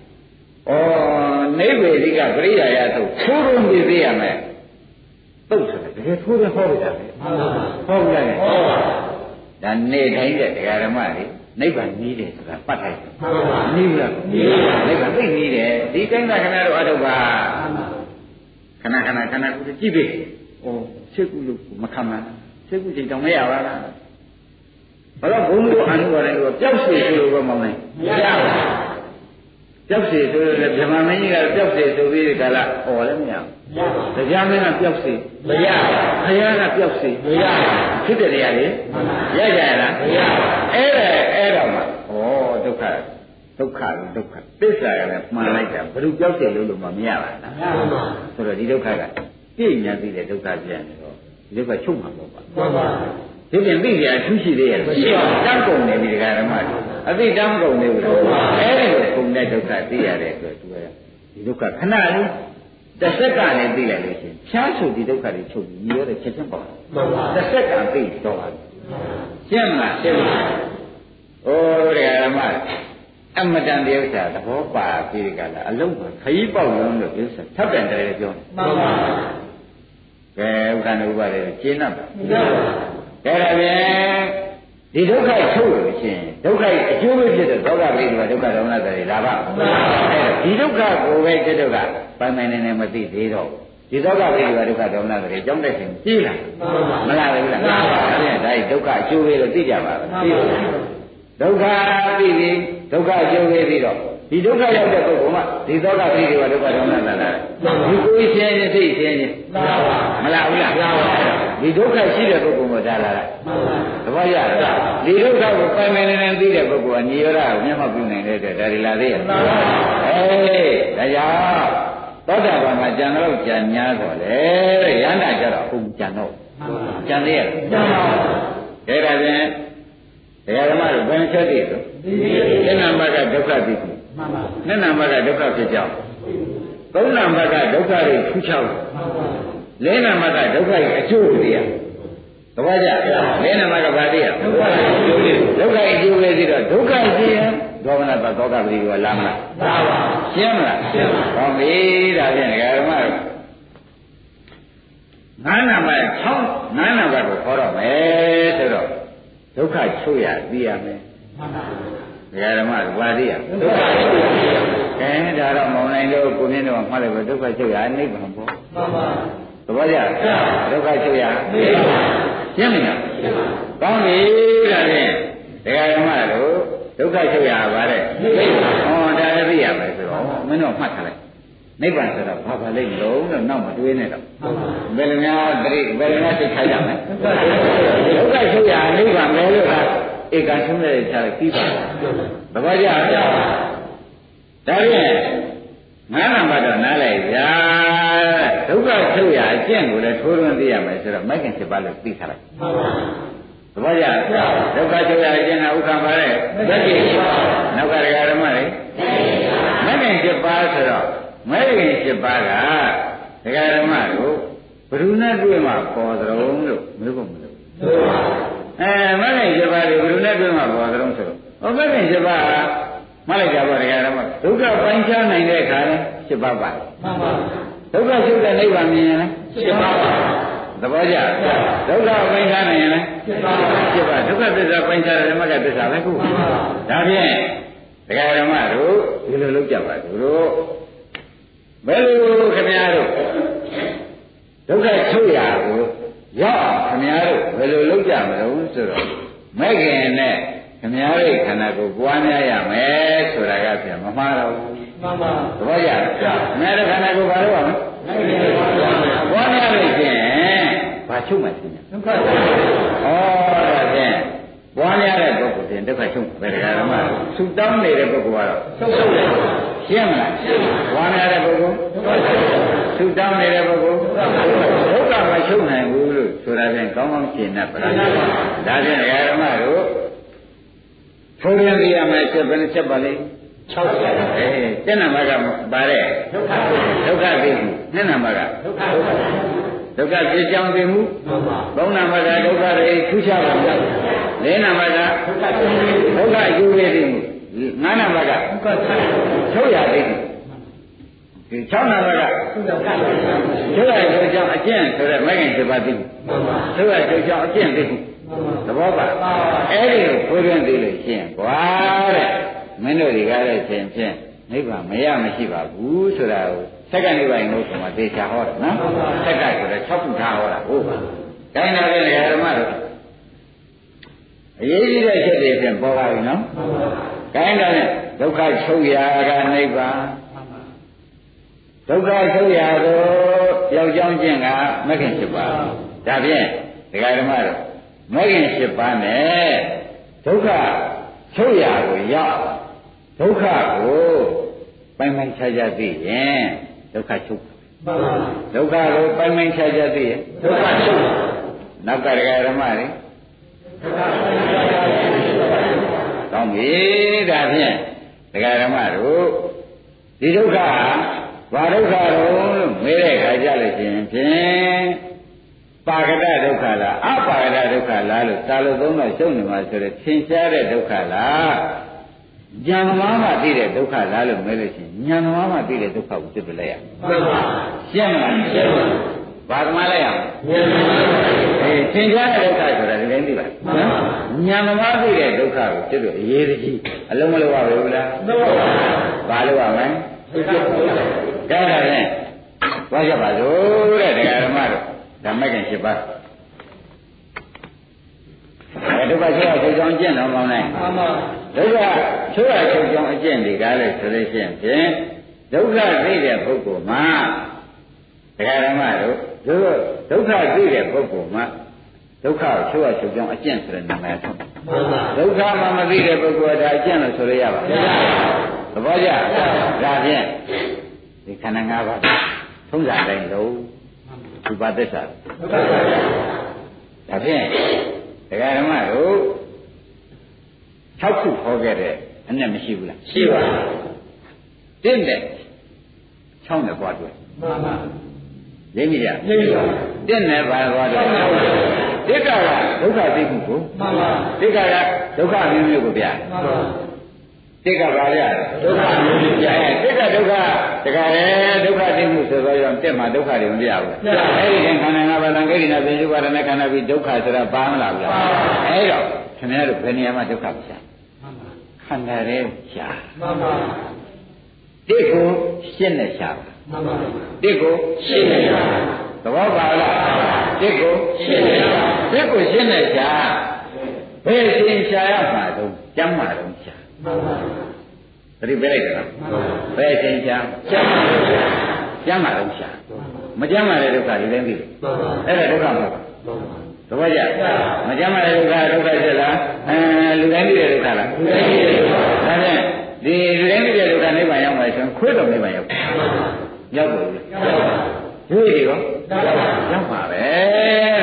နိဗ္ဗေဒိကပရိယာယသုထိုးလုံးသိသေးရမယ်သုတ်ဆိုတယ်တကယ်ထိုးတယ်ဟောကြတယ်ဟောကြတယ်ဟောဒါနေတိုင်းတဲ့ဒကာဓမ္မတွေနိဗ္ဗာန်ကြီးတယ်ဆိုတာပတ်ထိုက်တယ်နီးလားနိဗ္ဗာန်သိနီးတယ်ဒီတိုင်းကခဏတော့အထုပ်ပါခဏခဏခဏကိုကြည့်ပြီဩစိတ်ကူလို့မခံနိုင်စိတ်ကူချိန်တောင်မရပါလားဘာလို့ဘုံတို့အနုဝရဏတို့ပျောက်စေဆိုလို့ပဲမောင်းနိုင်မရပါဘူးပျောက်စေဆိုလို့ဗြဟ္မာမင်းကြီးကပျောက်စေဆိုပြီးဒီကလာဟောလည်းမရဘူးတရားမင်းကပျောက်စေမရဘူးဘုရားကပျောက်စေမရဘူးဖြစ်တဲ့တရားလေရကြရလားမရဘူးအဲ့ဒါအဲ့တော့မှဩဒုက္ခဒုက္ခဒုက္ခသစ္စာကလည်းမှန်လိုက်တာဘယ်လိုပျောက်စေလို့လို့မမရပါလားမရပါဘူးဆိုတော့ဒီဒုက္ခကပြည့်ညာသိတဲ့ဒုက္ခပြန်နေတော့ဒီဒုက္ခချုပ်မှာပေါ့ပါမှန်ပါဒီပြင်သိကြအထူးရှိသေးရဲ့မရှိပါဘူးတန်းကုန်နေပြီဒကာဓမ္မတွေအသိတန်းကုန်နေဘူးအဲ့ဒီလိုကုန်တဲ့ဒုက္ခသိရတဲ့အတွက်သူကဒီဒုက္ခခဏလေးတစ်စက္ကန့်နဲ့သိလိုက်လို့ရှိရင်ဖြားဆိုဒီဒုက္ခတွေချုပ်ပြီးရောတဲ့ချက်ချင်းပေါ့မှန်ပါတစ်စက္ကန့်သိတော့ပါရှင်းမလားရှင်းပါဩဒကာဓမ္မအမတန်ဒီဥစ္စာသဘောပါပြီးကြလားအလုံးခရီးပေါက်လုံးလို့ဥစ္စာထပ်ပြန်တယ်ပြောမှန်ပါကဲဥက္ကဏဥပါဒေကျင်းတ်ပါမှန်ပါဒါကြပြန်ဒီဒုက္ခချုပ်လို့ရှိရင်ဒုက္ခအကျိုးပဲဖြစ်တဲ့သောကပရိဒီဝဒုက္ခဒေါမနတတွေလာပါဒီဒုက္ခကိုပဲတဲ့ဒုက္ခပိုင်ပိုင်နေနေမသိသေးတော့ဒီသောကပရိဒီဝဒုက္ခဒေါမနတွေအကြောင်းတဲ့ရှင်ကြည့်လားမလားဘူးလားဒါပြန်ဒါဒုက္ခအကျိုးပဲလို့သိကြပါလားသိပါဒုက္ခသိပြီဒုက္ခအကျိုးပဲပြီးတော့ဒီဒုက္ခရောက်တဲ့ပုဂ္ဂိုလ်မှဒီသောကပရိဒီဝဒုက္ခဒေါမနလာတယ်ဒီကိုယ်ရှင်းရင်သိရှင်းရင်မလားဘူးလားဒီဒုက္ခရှိတဲ့ပုဂ္ဂိုလ်မှဒါလာတာသဘောကျလားဒီဒုက္ခကိုပိုင်ပိုင်နေနေသိတဲ့ပုဂ္ဂိုလ်ကညီရတာကိုမျက်မှောက်ပြုနိုင်တဲ့အတွက်ဒါတွေလာသေးရဲ့အေးဒါကြောင့်သောတာပန်မှာကြံတော့ကြံညာတော့လေတဲ့ရဟန္တာကြတော့ဟုတ်ကြံတော့ကြံသေးရဲ့ကြံပါဘူးဒါကြရင်တရားဓမ္မတို့ဘယ်ချက်တည်းဆိုသနံဘကဒုက္ခသိပြီမှန်ပါနှစ်နံပါတ်ကဒုက္ခဖြစ်ကြောင်းသုံးနံပါတ်ကဒုက္ခတွေထူးခြားတယ်လေးနံပါတ်ကဒုက္ခရဲ့အကျိုးတရားသဘောကျလေးနံပါတ်ကဘာတရားဒုက္ခရဲ့အကျိုးလေးဒုက္ခရဲ့အကျိုးလေးပြီးတော့ဒုက္ခရှိရင်ဒေါမနတသောကပတိကလာမလားလာပါရှင်းမလားရှင်းပါဟောပြီဒါဖြင့်ဒကာဓမ္မတို့ငါးနံပါတ်၆ငါးနံပါတ်ကိုခေါ်တော့မယ်ဆိုတော့ဒုက္ခချုပ်ရသိရမယ်မှန်ပါဘုရားဓမ္မကဘာသိရဒုက္ခချုပ်ရအဲဒါတော့မောင်နိုင်တို့ကိုမြင့်တို့မှတ်လိုက်ပဲဒုက္ခချုပ်ရနိဗ္ဗာန်ပေါ့မှန်ပါသဘောကျဒုက္ခချုပ်ရနိဗ္ဗာန်ရှင်းမလားရှင်းပါကောင်းပြီဒါဖြင့်ဘုရားဓမ္မတို့ဒုက္ခချုပ်ရပါတဲ့နိဗ္ဗာန်ဟောဒါလည်းသိရမယ်ဆိုတော့မင်းတို့မှတ်ထားလိုက်နိဗ္ဗာန်ဆိုတော့ဘာပါလိမ့်လုံးတော့နောက်မတွေးနဲ့တော့ဘယ်လိုများတရိဘယ်လိုများသိထားကြမလဲဒုက္ခချုပ်ရနိဗ္ဗာန်ပဲလို့ကဧကံဆုံးတဲ့ခြားပြီးပါသဘောကျလားဒါဖြင့်ငါးနံပါတ်တော့နားလိုက်ဗျာဒုက္ခချုပ်ရအကျင့်ကိုလည်းထိုးထွင်းသိရမယ်ဆိုတော့မိုက်ခင်စစ်ပါလို့သိထားလိုက်သဘောကျဒုက္ခချုပ်ရအကျင့်ကဥက္ကံပါတဲ့သတိနာနောက်ကတရားဓမ္မတွေမဂ္ဂင်七ပါးဆိုတော့မဂ္ဂင်七ပါးကတရားဓမ္မတို့ဘယ်သူနဲ့တွေ့မှပေါ်သလုံးလို့မျိုးကုန်မလို့အဲမဂ္ဂင်七ပါးတွေဘယ်သူနဲ့တွေ့မှပေါ်သလုံးဆိုတော့ဟောမဂ္ဂင်七ပါးမလိုက်ကြပါတရားဓမ္မဒုက္ခပိုင်းခြားနိုင်တဲ့အခါလဲ七ပါးပါမှန်ပါဒုက္ခချုပ်တဲ့နိဗ္ဗာန်မြင်ရင်လဲ七ပါးပါသဘောကျဒုက္ခပိုင်းခြားနိုင်ရင်လဲ七ပါး七ပါးဒုက္ခသစ္စာပိုင်းခြားတဲ့ဓမ္မကသစ္စာပဲခုဒါဖြင့်တရားဓမ္မတို့ဒီလိုလုပ်ကြပါသူတို့ဘယ်လိုခင်ဗျားတို့ဒုက္ခချုပ်ရာကိုရောက်ခင်ဗျားတို့ဘယ်လိုလုပ်ကြမလို့ဆိုတော့မဲ့ခင်နဲ့ခင်ဗျားရဲ့ခန္ဓာကိုပွားများရမယ်ဆိုတာကပြန်မမှားတော့ဘူးမှန်ပါသဘောကျလားခင်ဗျားတို့ခန္ဓာကိုဘာလို့ရမလဲပွားများလို့ရှင်ဘာချုပ်မှရှင်ဒုက္ခဩဒါဖြင့်ပွားများတဲ့ပုဂ္ဂိုလ်ရှင်ဒုက္ခချုပ်ပဲတရားဓမ္မဆူတောင်းနေတဲ့ပုဂ္ဂိုလ်ကတော့ချုပ်ချုပ်တယ်ရှင်းမလားပွားများတဲ့ပုဂ္ဂိုလ်ဆူတောင်းနေတဲ့ပုဂ္ဂိုလ်ဒုက္ခမချုပ်နိုင်ဘူးလို့ဆိုတာဖြင့်ကောင်းကောင်းရှင်းတတ်ပါလားဒါဖြင့်တရားဓမ္မတို့ထိုးရင်းပြရမယ်ချက်ဘယ်နဲ့ချက်ပါလိမ့်၆ချက်အေးတက်နံပါတ်ကပါတဲ့ဒုက္ခဒုက္ခသိမှုနှစ်နံပါတ်ကဒုက္ခဒုက္ခဖြစ်ကြောင်းသိမှုသုံးနံပါတ်ကဒုက္ခတွေထူးခြားပါဘူးလေးနံပါတ်ကဒုက္ခဒုက္ခယူရသိမှုငါးနံပါတ်ကဒုက္ခချုပ်ရသိမှုဒီ၆နံပါတ်ကချုပ်ရချုပ်ကြောင်းအကျင့်ဆိုတဲ့မဂ္ဂင်七ပါးသိမှုချုပ်ရချုပ်ကြောင်းအကျင့်သိမှုသဘောပါအဲ့ဒီကိုဖွင့်သိလို့ရှင်းကွာတဲ့မင်းတို့တွေကလည်းရှင်းဖြင့်နိဗ္ဗာန်မရမရှိပါဘူးဆိုတာကိုစက္ကန့်နိဗ္ဗာန်လို့ဆိုမှသေချာဟောတာနော်စက္ကန့်ဆိုတော့၆ခုထားဟောတာဟုတ်ပါဒါနဲ့လည်းဓမ္မတို့အရေးကြီးတဲ့ချက်တွေဖြင့်ပေါ်ပါပြီနော်ဒါနဲ့ဒုက္ခချုပ်ရာကနိဗ္ဗာန်ဒုက္ခချုပ်ရာကိုရောက်ကြောင်းခြင်းကမဂ္ဂင်七ပါးဒါဖြင့်ဒကာဓမ္မတို့မဂ္ဂင်七ပါးနဲ့ဒုက္ခချုပ်ရာကိုရောက်ဒုက္ခကိုပိုင်ပိုင်ခြားခြားသိရင်ဒုက္ခချုပ်ပါဒုက္ခကိုပိုင်ပိုင်ခြားခြားသိရင်ဒုက္ခချုပ်နောက်ကတရားဓမ္မတွေကောင်းပြီဒါဖြင့်တရားဓမ္မတို့ဒီဒုက္ခဘာဒုက္ခလို့မေးတဲ့အခါကြလို့ရှိရင်ဖြင့်ပါကတဒုက္ခလားအပါကတဒုက္ခလားလို့သာလို့သုံးတော့ရှုံးနေမှာဆိုတော့သင်ရှားတဲ့ဒုက္ခလားဉာဏ်သမားမှသိတဲ့ဒုက္ခလားလို့မဲလို့ရှိရင်ဉာဏ်သမားမှသိတဲ့ဒုက္ခကိုသိပြလိုက်ရမှန်ပါရှင်းလားရှင်းပါဘာသမားလိုက်ရအောင်ဉာဏ်သမားအေးသင်ရှားတဲ့ဒုက္ခဆိုတာဒီတိုင်းသိပါနော်ဉာဏ်သမားသိတဲ့ဒုက္ခကိုသိလို့အရေးကြီးအလုံးမလို့ရဘူးလားမှန်ပါဘာလို့ရမလဲဒါကြတယ်ဘာကြပါလို့တဲ့တရားဓမ္မတို့ဓမ္မကင်七ပါးအဲဒုက္ခဆိုရချုပ်ကြောင်းအကျင့်တော်ကောင်းလိုက်မှန်ပါဒုက္ခဆိုရချုပ်ကြောင်းအကျင့်တွေကလည်းဆိုလို့ရှိရင်ဖြင့်ဒုက္ခသိတဲ့ပုဂ္ဂိုလ်မှာတရားဓမ္မတို့ဒုက္ခသိတဲ့ပုဂ္ဂိုလ်မှာဒုက္ခဆိုရချုပ်ကြောင်းအကျင့်ဆိုတဲ့နာမည်ဆုံးမှန်ပါဒုက္ခမှမသိတဲ့ပုဂ္ဂိုလ်ကဒါအကျင့်လို့ဆိုရရပါဘူးသဘောကျဒါဖြင့်ဒီခန္ဓာ၅ပါးသုံးစားတိုင်းလုံးဒီပါသစ္စာဒါဖြင့်တရားဓမ္မတို့၆ခုဟောခဲ့တဲ့အနဲ့မရှိဘူးလားရှိပါဘူးတင့်တဲ့၆နဲ့ပွားတွေ့မှန်ပါရင်းမိရရင်းပါတင့်နဲ့ပါပွားတွေ့တိက္ခကဒုက္ခသိမှုကိုမှန်ပါတိက္ခကဒုက္ခမျိုးမျိုးကိုပြမှန်ပါတိက္ခပါရဒုက္ခမျိုးမျိုးပြရဲ့တိက္ခဒုက္ခတခါလေဒုက္ခသိမှုဆိုတော့ရောတက်မှာဒုက္ခတွေမပြဘူးအဲ့ဒီခန္ဓာ၅ပါးသံဃိရိနာပိစုပါဒနာခန္ဓာပြီးဒုက္ခဆိုတာပါမလားဗျာအဲ့တော့ခင်ဗျားတို့ဘယ်နေရာမှာဒုက္ခမရှာမှန်ပါခန္ဓာရဲ့ရှာမှန်ပါတိတ်ကိုရှင်းနဲ့ရှာမှန်ပါတိတ်ကိုရှင်းနဲ့ရှာသဘောပါလားတိတ်ကိုရှင်းနဲ့ရှာတိတ်ကိုရှင်းနဲ့ရှာဘယ်ရှင်းရှာရမှာတော့ကျမ်းမာတော့ရှာမှန်ပါတတိပြလိုက်တယ်နော်ဘယ်ရှင်းရှာကျမ်းမာတော့ရှာကျမ်းမာတော့ရှာမကျမ်းမာတဲ့ဒုက္ခတွေလည်းသိတယ်အဲ့ဒါဒုက္ခမဟုတ်ဘူးသဘောကျမကျမ်းမာတဲ့ဒုက္ခဒုက္ခဖြစ်လားအဲလူတိုင်းသိတဲ့ဒုက္ခလားလူတိုင်းသိတဲ့ဒုက္ခဒါဖြင့်ဒီလူတိုင်းသိတဲ့ဒုက္ခနိဗ္ဗာန်ရောက်မှဆိုရင်ခွေးတော်နိဗ္ဗာန်ရောက်ရောက်ပါဘူးရွေးဒီကောရောက်ပါပဲ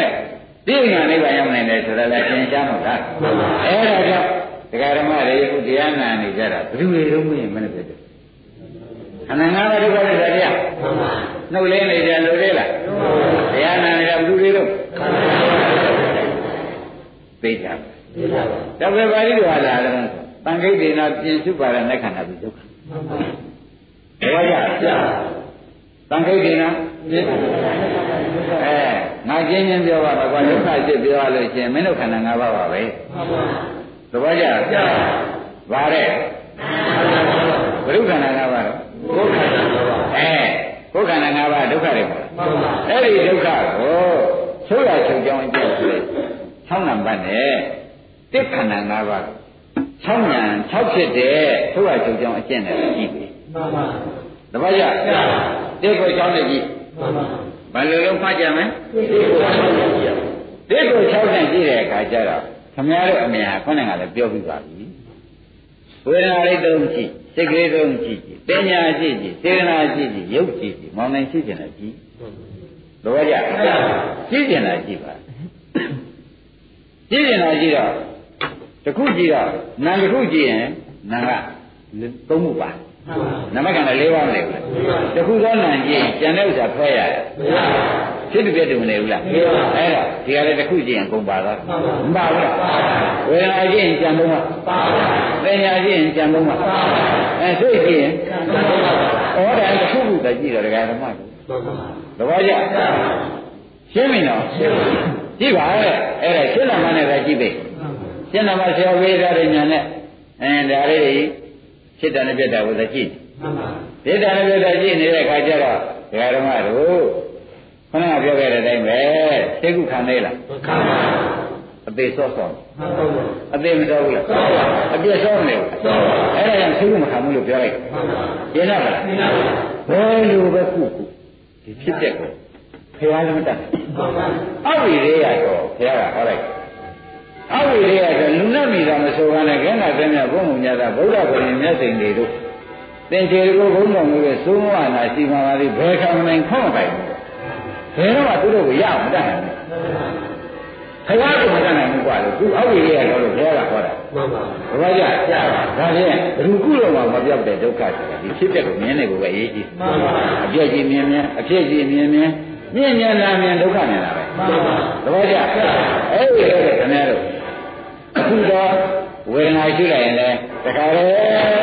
ဒီငါနိဗ္ဗာန်ရောက်နိုင်တယ်ဆိုတာလည်းသင်ရှားမှာလားအဲ့ဒါကြောင့်ဒကာဓမ္မတွေယခုတရားတရားနာနေကြတာဘယ်သူတွေတော့မင်းမနဲ့ပြတယ်ခန္ဓာငါးပါးဒုက္ခသစ္စာတရားနှုတ်လဲနေကြလို့လေလားတရားနာနေတာဘယ်သူတွေတော့သိကြပါဒါပဲပါဠိတော်လာတယ်တန်ခိတ်ဒေနာပြင်စုပါရဏခန္ဓာပြီးဒုက္ခဘာကြတန်ခိတ်ဒေနာအဲငါချင်းချင်းပြောပါကွာဒုက္ခဖြစ်ပြောရလို့ရှင်မင်းတို့ခန္ဓာ၅ပါးပါပဲသဘောကျပါတဲ့ဘုရုခန္ဓာ၅ပါးတော့ကိုယ်ခန္ဓာ၅ပါးအဲကိုယ်ခန္ဓာ၅ပါးဒုက္ခတွေပေါ့အဲ့ဒီဒုက္ခကိုဆိုးရချုပ်ကြောင်းအကျိုးဆို၆နံပါတ်နဲ့တစ်ခန္ဓာ၅ပါး၆ညာ၆ဖြစ်တဲ့ဆိုးရချုပ်ကြောင်းအကျင့်နဲ့ကြည့်ပြီမှန်ပါသဘောကျတစ်ကို၆နဲ့ကြည့်မှန်ပါဘာလို့လုံးဖတ်ကြမလဲတစ်ကို၆နဲ့ကြည့်တဲ့အခါကျတော့ခမည်းတော်အမြင်ဟာခေါင်းကလည်းပြောပြီးပါပြီဝေဒနာလေးသုံးကြည့်စိတ်ကလေးသုံးကြည့်ကြည့်ပညာကြည့်ကြည့်စေတနာကြည့်ကြည့်ရုပ်ကြည့်ကြည့်မောင်နိုင်ရှိကျင်တာကြည့်သဘောကျရှိကျင်တာကြည့်ပါရှိကျင်တာကြည့်တော့တစ်ခုကြည့်တော့နာမ်တစ်ခုကြည့်ရင်နာမ်ကသုံးမှုပါနာမကံလည်း၄ပါးမလဲဘူးတစ်ခုသောနာမ်ကြည့်ကျန်တဲ့ဥစ္စာဖွဲရဖြစ်တူပြတူမနေဘူးလားအဲ့တော့ဒီကလည်းတစ်ခုကြည့်ရင်ကုန်ပါတော့မပါဘူးလားဝေဒနာကြည့်ရင်ကြံသုံးပါပါပညာကြည့်ရင်ကြံသုံးပါပါအဲစိတ်ကြည့်ရင်ဩဒါတစ်ခုခုတကြည့်တော့ဒကာဓမ္မတို့သဘောကျရှင်းပြီနော်ကြည့်ပါရဲ့အဲ့ဒါရှင်းလာမှနဲ့ပဲကြည့်ပြီရှင်းလာမှဆရာဝေဒနာညာနဲ့အဲဒါလေးစိတ်တန်နဲ့ပြတ်တာကိုသာကြည့်စိတ်တန်နဲ့ပြတ်တာကြည့်နေတဲ့အခါကျတော့ဒကာဓမ္မတို့ခဏပြောခဲ့တဲ့အတိုင်းပဲသိကုခံသေးလားခံပါအသေးစောစောအသေးမစောဘူးလားအပြည့်စောနေဘူးအဲ့ဒါကြောင့်သိကုမခံဘူးလို့ပြောလိုက်ကျင်းလားဘယ်လိုပဲကုကုဒီဖြစ်တဲ့ကိုဖျားလည်းမတတ်အောက်ရည်ရတော့ဖျားကဟောလိုက်အောက်ရည်ရတော့လူနဲ့မိတာမဆိုပါနဲ့ခဏတည်းမြတ်ဘုံဘုံညတာဗုဒ္ဓဂုဏ်မြတ်စိန်တွေတို့သင်္ချေကိုဘုံတော်မျိုးရဲ့သုံးဝါနာရှိမှပါလိဘယ်ခံနိုင်ခေါင်းပိုင်ဘယ်တော့မှသူတို့ကိုရအောင်မတတ်နိုင်ဘူး။ခရားကိုမတတ်နိုင်ဘူးကွာလို့သူအောက်ရည်ရတော့လို့ဘုရားကဟောတာ။မှန်ပါ။ဘာကြ။ဒါဖြင့်ဘယ်သူကုလို့မှမပြောက်တဲ့ဒုက္ခဆိုတာဒီဖြစ်တဲ့ကိုမြင်နေကိုပဲအရေးကြီး။မှန်ပါ။အပြည့်ကြီးမြင်မြင်အဖြစ်ကြီးမြင်မြင်မြင်မြင်လာမြင်ဒုက္ခမြင်လာပဲ။မှန်ပါ။ဘာကြ။အဲ့ဒီလိုခင်ဗျားတို့အခုတော့ဝေဒနာရှိလိုက်ရင်လည်းတခါလေဩ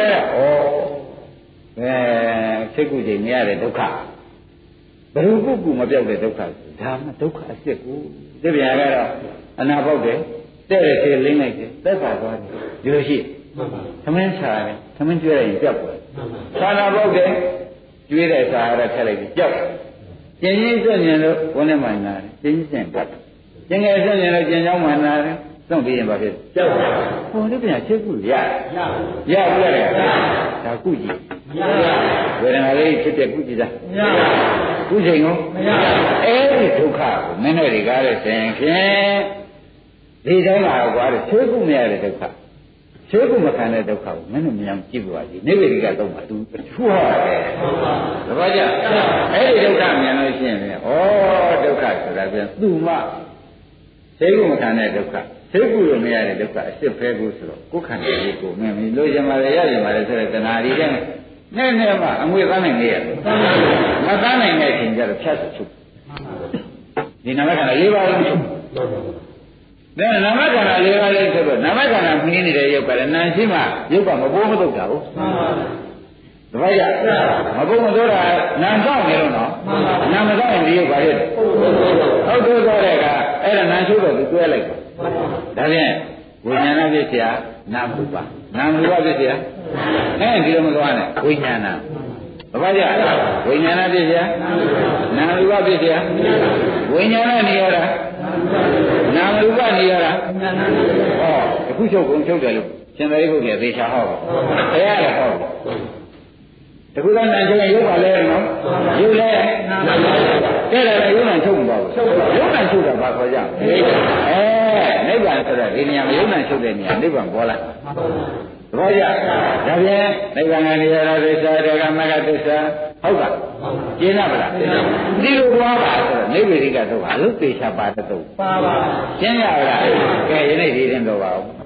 အဲစိတ်ကူချိန်မြင်ရတဲ့ဒုက္ခဘယ်လိုပုဂ္ဂိုလ်မပြောက်တဲ့ဒုက္ခဒါမှဒုက္ခအစ်စ်ကိုဒီပြန်ကတော့အနာပေါက်တယ်တဲ့တဲ့သေးလင်းလိုက်တယ်သက်သာသွားတယ်ဒီလိုရှိမှန်ပါသမင်းချာတယ်သမင်းကျွေးလိုက်ရင်ပြောက်သွားမှန်ပါသာနာပေါက်တယ်ကျွေးတဲ့စာရထက်လိုက်ပြီးပြောက်ကျင်ကြီးစွန့်မြင်လို့ဘုန်းနဲ့မှန်လာတယ်ကျင်ကြီးစင်ပတ်ကျင်ငယ်စွန့်မြင်လို့ကျင်ချောင်းမှန်လာတယ်စွန့်ပြီးရင်ဘာဖြစ်ပြောက်သွားဟိုဒီပြန်ချက်ခုရရရဘူးလေဒါကုကြည့်ရဝေဒနာလေးဖြစ်တဲ့ကုကြည့်တာရခုချိန်ကိုမရအဲ့ဒီဒုက္ခကိုမင်းတို့တွေကလည်းဆင်ဖြင့်ဒီတိုင်းမှာကွာတဲ့ဆွေးခုမရတဲ့ဒုက္ခဆွေးခုမခံတဲ့ဒုက္ခကိုမင်းတို့မြန်ကြည့်ပါကြည့်နိဗ္ဗေဒိကတော့မှသူအထူးဟောတယ်သဘောကျအဲ့ဒီဒုက္ခမြန်လို့ရှိရင်ဩဒုက္ခဆိုတာပြန်သူ့မဆွေးခုမခံတဲ့ဒုက္ခဆွေးခုရမရတဲ့ဒုက္ခအစစ်ဖဲကိုဆိုတော့ကိုယ်ခန္ဓာလေးကိုမင်းမလို့ချင်ပါလေရချင်ပါလေဆိုတဲ့တဏှာကြီးတဲ့နဲ့နဲ့မှအငွေသားနိုင်နေရတယ်မသားနိုင်တဲ့အချိန်ကျတော့ဖြတ်စုချုပ်ဒီနာမခန္ဓာ၄ပါးလုံးချုပ်ဒါနာမခန္ဓာ၄ပါးလုံးချုပ်တော့နာမခန္ဓာမှင်းနေတဲ့ရုပ်ကလည်းနာရှိမှရုပ်ကမပိုးမတုတ်တာဟုတ်တပည့်ရမပိုးမတော့တာနာဆောင်နေလို့နော်နာမဆောင်ရင်ဒီရုပ်ပါရဲ့ဟုတ်တော့တော့တဲ့ကအဲ့ဒါနာချုပ်တော့သူတွဲလိုက်ဒါဖြင့်ဝိညာဏဖြစ်เสียနာမရူပနာမရူပဖြစ်เสียအဲဒီလိုမသွားနဲ့ဝိညာဏဘာကြဝိညာဏဖြစ်เสียနာမရူပဖြစ်เสียဝိညာဏနေရတာနာမရူပနေရတာဟောအခုချုပ်ကုန်ချုပ်တယ်လို့ရှင်သာရိပုတ္တရာသေချာဟောတယ်တရားလည်းဟောတခုတော့နာချုပ်ရင်ရုပ်ပါလဲနော်ရုပ်လဲတဲ့တယ်ရုပ်နာချုပ်မပါဘူးရုပ်နာချုပ်တာဘာခေါ်ကြအဲနိဗ္ဗာန်ဆိုတဲ့ဒီနေရာမှာရုပ်နာချုပ်တဲ့နေရာနိဗ္ဗာန်ပေါ်လာသဘောကျဒါပြန်နိဗ္ဗာန်ကနေရာသစ္စာဒေကမဂ္ဂသစ္စာဟုတ်ကကျင်းလားဗလားဒီလိုသွားပါဆိုတော့နိဗ္ဗေဒိကသုတ်ဟာအလုသေချာပါတဲ့သုတ်ပါပါရှင်းရပါလားကဲယနေ့ဒီရင်တော့ပါဦး